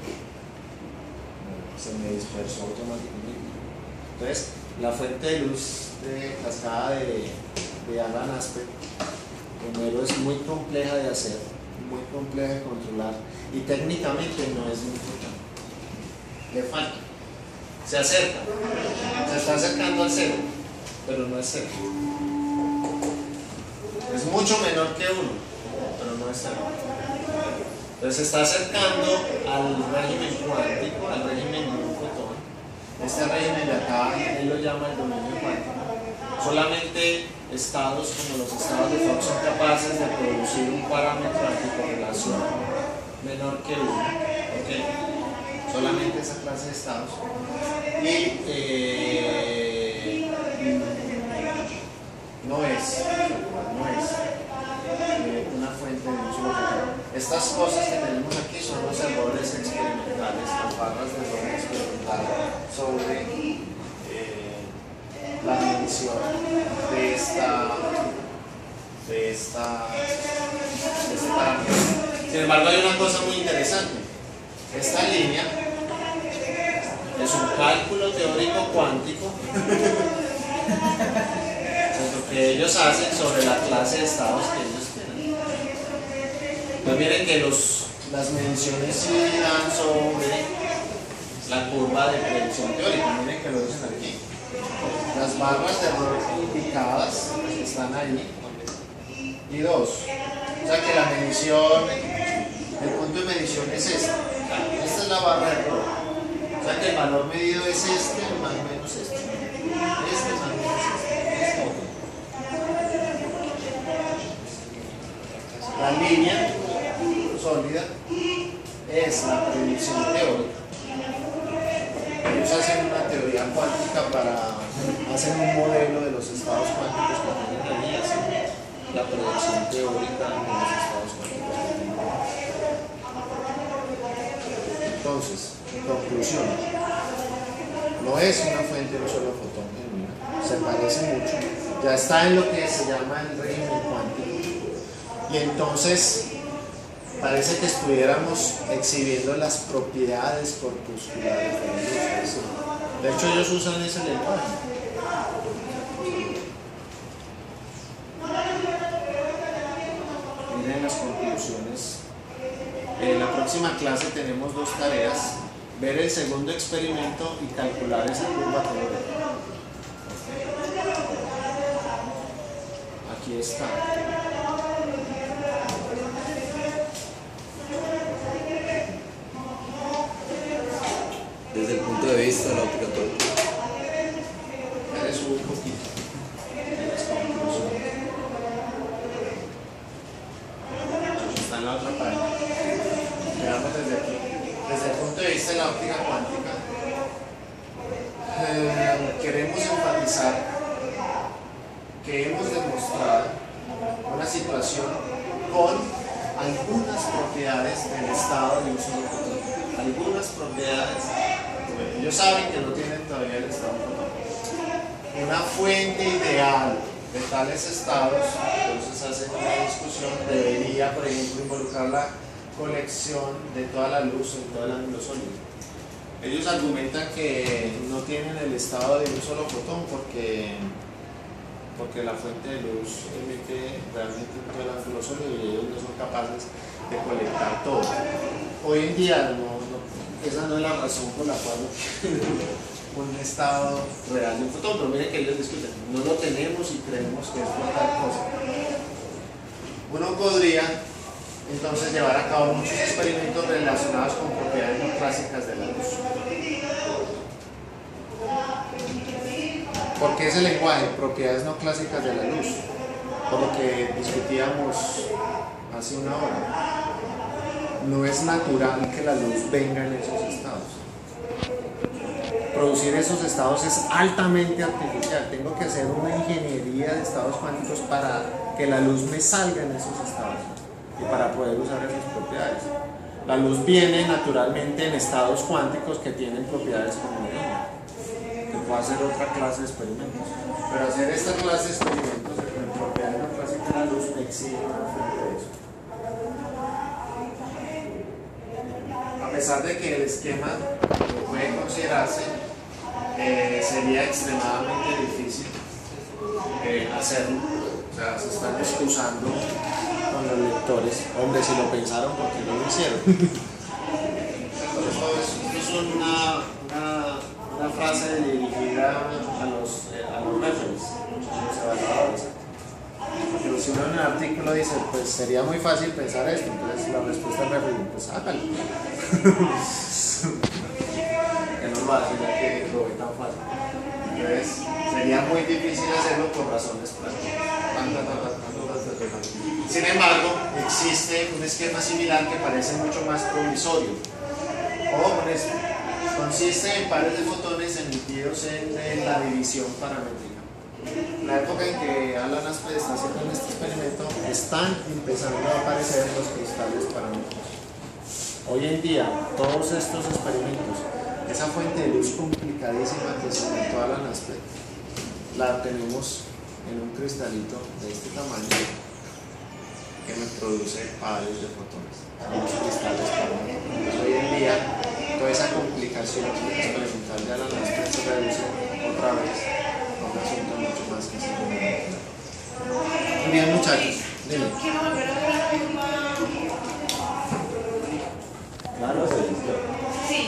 se me dispersó automáticamente. Entonces, la fuente de luz de cascada de Alan Aspect, primero es muy compleja de hacer, muy compleja de controlar y técnicamente no es muy importante. Le falta. Se acerca, se está acercando al cero, pero no es cero. Es mucho menor que 1, pero no es cero. Entonces se está acercando al régimen cuántico, al régimen de un fotón. Este régimen de acá, él lo llama el dominio cuántico. Solamente estados como los estados de Fock son capaces de producir un parámetro de anticorrelación menor que 1. ¿Okay? Solamente esa clase de estados. Y no es una fuente de un solo fotón. Estas cosas que tenemos aquí son los errores experimentales, las barras de error experimental sobre la medición de este parámetro. Sin embargo, hay una cosa muy interesante. Esta línea es un cálculo teórico cuántico que ellos hacen sobre la clase de estados que ellos tienen. Entonces miren que las mediciones sí dan sobre la curva de predicción teórica. Miren que lo dicen aquí. Las barras de error indicadas están ahí. Y 2. O sea que la medición, el punto de medición es este. Esta es la barra de error. O sea que el valor medido es este más o menos este. Este más o menos este. La línea sólida es la predicción teórica. Ellos hacen una teoría cuántica para hacer un modelo de los estados cuánticos que tienen ahí, hacen la predicción teórica de los estados cuánticos que tienen. Entonces, conclusión, no es una fuente de un solo fotón genuina, se parece mucho, ya está en lo que se llama el régimen cuántico. Y entonces parece que estuviéramos exhibiendo las propiedades corpusculares de la luz. De hecho, ellos usan ese lenguaje. Miren las conclusiones. En la próxima clase tenemos 2 tareas: ver el segundo experimento y calcular esa curva teórica. Aquí está. Desde el punto de vista de la óptica teórica. Ya le subo un poquito las conclusiones. Está en la otra página. Veamos desde aquí. Desde el punto de vista de la óptica cuántica, queremos enfatizar que hemos demostrado una situación con algunas propiedades del estado de un solo fotón. Algunas propiedades. Ellos saben que no tienen todavía el estado fotón. Una fuente ideal de tales estados, entonces hacen una discusión, debería, por ejemplo, involucrar la colección de toda la luz en todo el ángulo sólido. Ellos argumentan que no tienen el estado de un solo fotón porque la fuente de luz emite realmente todo el ángulo sólido y ellos no son capaces de colectar todo. Hoy en día esa no es la razón por la cual no tienen un estado real de un fotón, pero miren que ellos discuten, no lo tenemos y creemos que es por tal cosa. Uno podría entonces llevar a cabo muchos experimentos relacionados con propiedades no clásicas de la luz. ¿Por qué ese lenguaje? Propiedades no clásicas de la luz, por lo que discutíamos hace una hora. No es natural que la luz venga en esos estados. Producir esos estados es altamente artificial. Tengo que hacer una ingeniería de estados cuánticos para que la luz me salga en esos estados y para poder usar esas propiedades. La luz viene naturalmente en estados cuánticos que tienen propiedades como esta, que puedo hacer otra clase de experimentos. Pero hacer esta clase de experimentos, por ejemplo, de la luz exige una fuente de eso. A pesar de que el esquema puede considerarse, sería extremadamente difícil hacerlo. O sea, se están excusando con los lectores. Hombre, si lo pensaron, ¿por qué no lo hicieron? Esto es una frase dirigida a los referees, a los evaluadores. Porque si uno en el artículo dice, pues sería muy fácil pensar esto, entonces la respuesta del referee, pues hágalo. Que no lo hace, ya que lo ve tan fácil. Entonces, sería muy difícil hacerlo por razones prácticas. Sin embargo, existe un esquema similar que parece mucho más provisorio. Ojo con esto. Consiste en pares de fotones emitidos en la división paramétrica. En la época en que Alan Aspect está haciendo este experimento, están empezando a aparecer los cristales paramétricos. Hoy en día, todos estos experimentos, esa fuente de luz complicadísima que se inventó Alan Aspect, la tenemos en un cristalito de este tamaño que me produce pares de fotones. Son los cristales paramétricos. Entonces, hoy en día, toda esa complicación experimental de Alan Aspect se reduce otra vez a un asunto mucho más que se puede. Muy bien, muchachos. Dime. Quiero volver a ver la curva. Claro, se listo. Sí.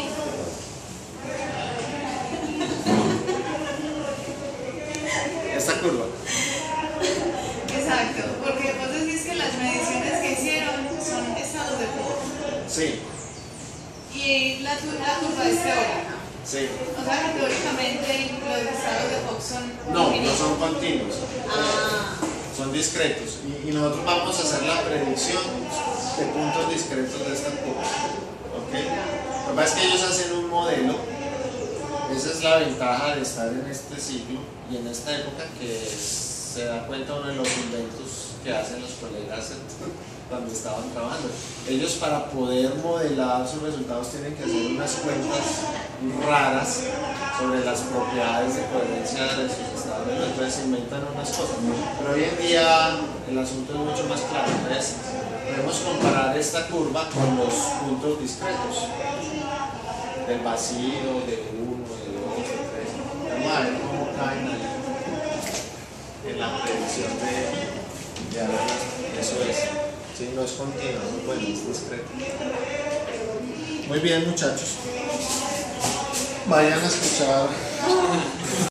Esta curva. Exacto, porque vos decís que las mediciones que hicieron son estados de Fock. Sí, Y la curva es teórica. sí. O sea que teóricamente los estados de Fock son No, no infinitos. son continuos. Ah, Son discretos. Y nosotros vamos a hacer la predicción de puntos discretos de esta curva. ¿Ok? Lo que pasa es que ellos hacen un modelo. Esa es la ventaja de estar en este ciclo y en esta época, que se da cuenta uno de los inventos que hacen los colegas cuando estaban trabajando. Ellos, para poder modelar sus resultados, tienen que hacer unas cuentas raras sobre las propiedades de coherencia de sus estados. Entonces se inventan unas cosas. Pero hoy en día el asunto es mucho más claro. Entonces podemos comparar esta curva con los puntos discretos del vacío, de 1, de 2, de 3. Vamos a ver cómo caen ahí en la predicción de Alan Aspect. Eso es. Sí, no es continuo, no bueno, es discreto. Muy bien, muchachos. Vayan a escuchar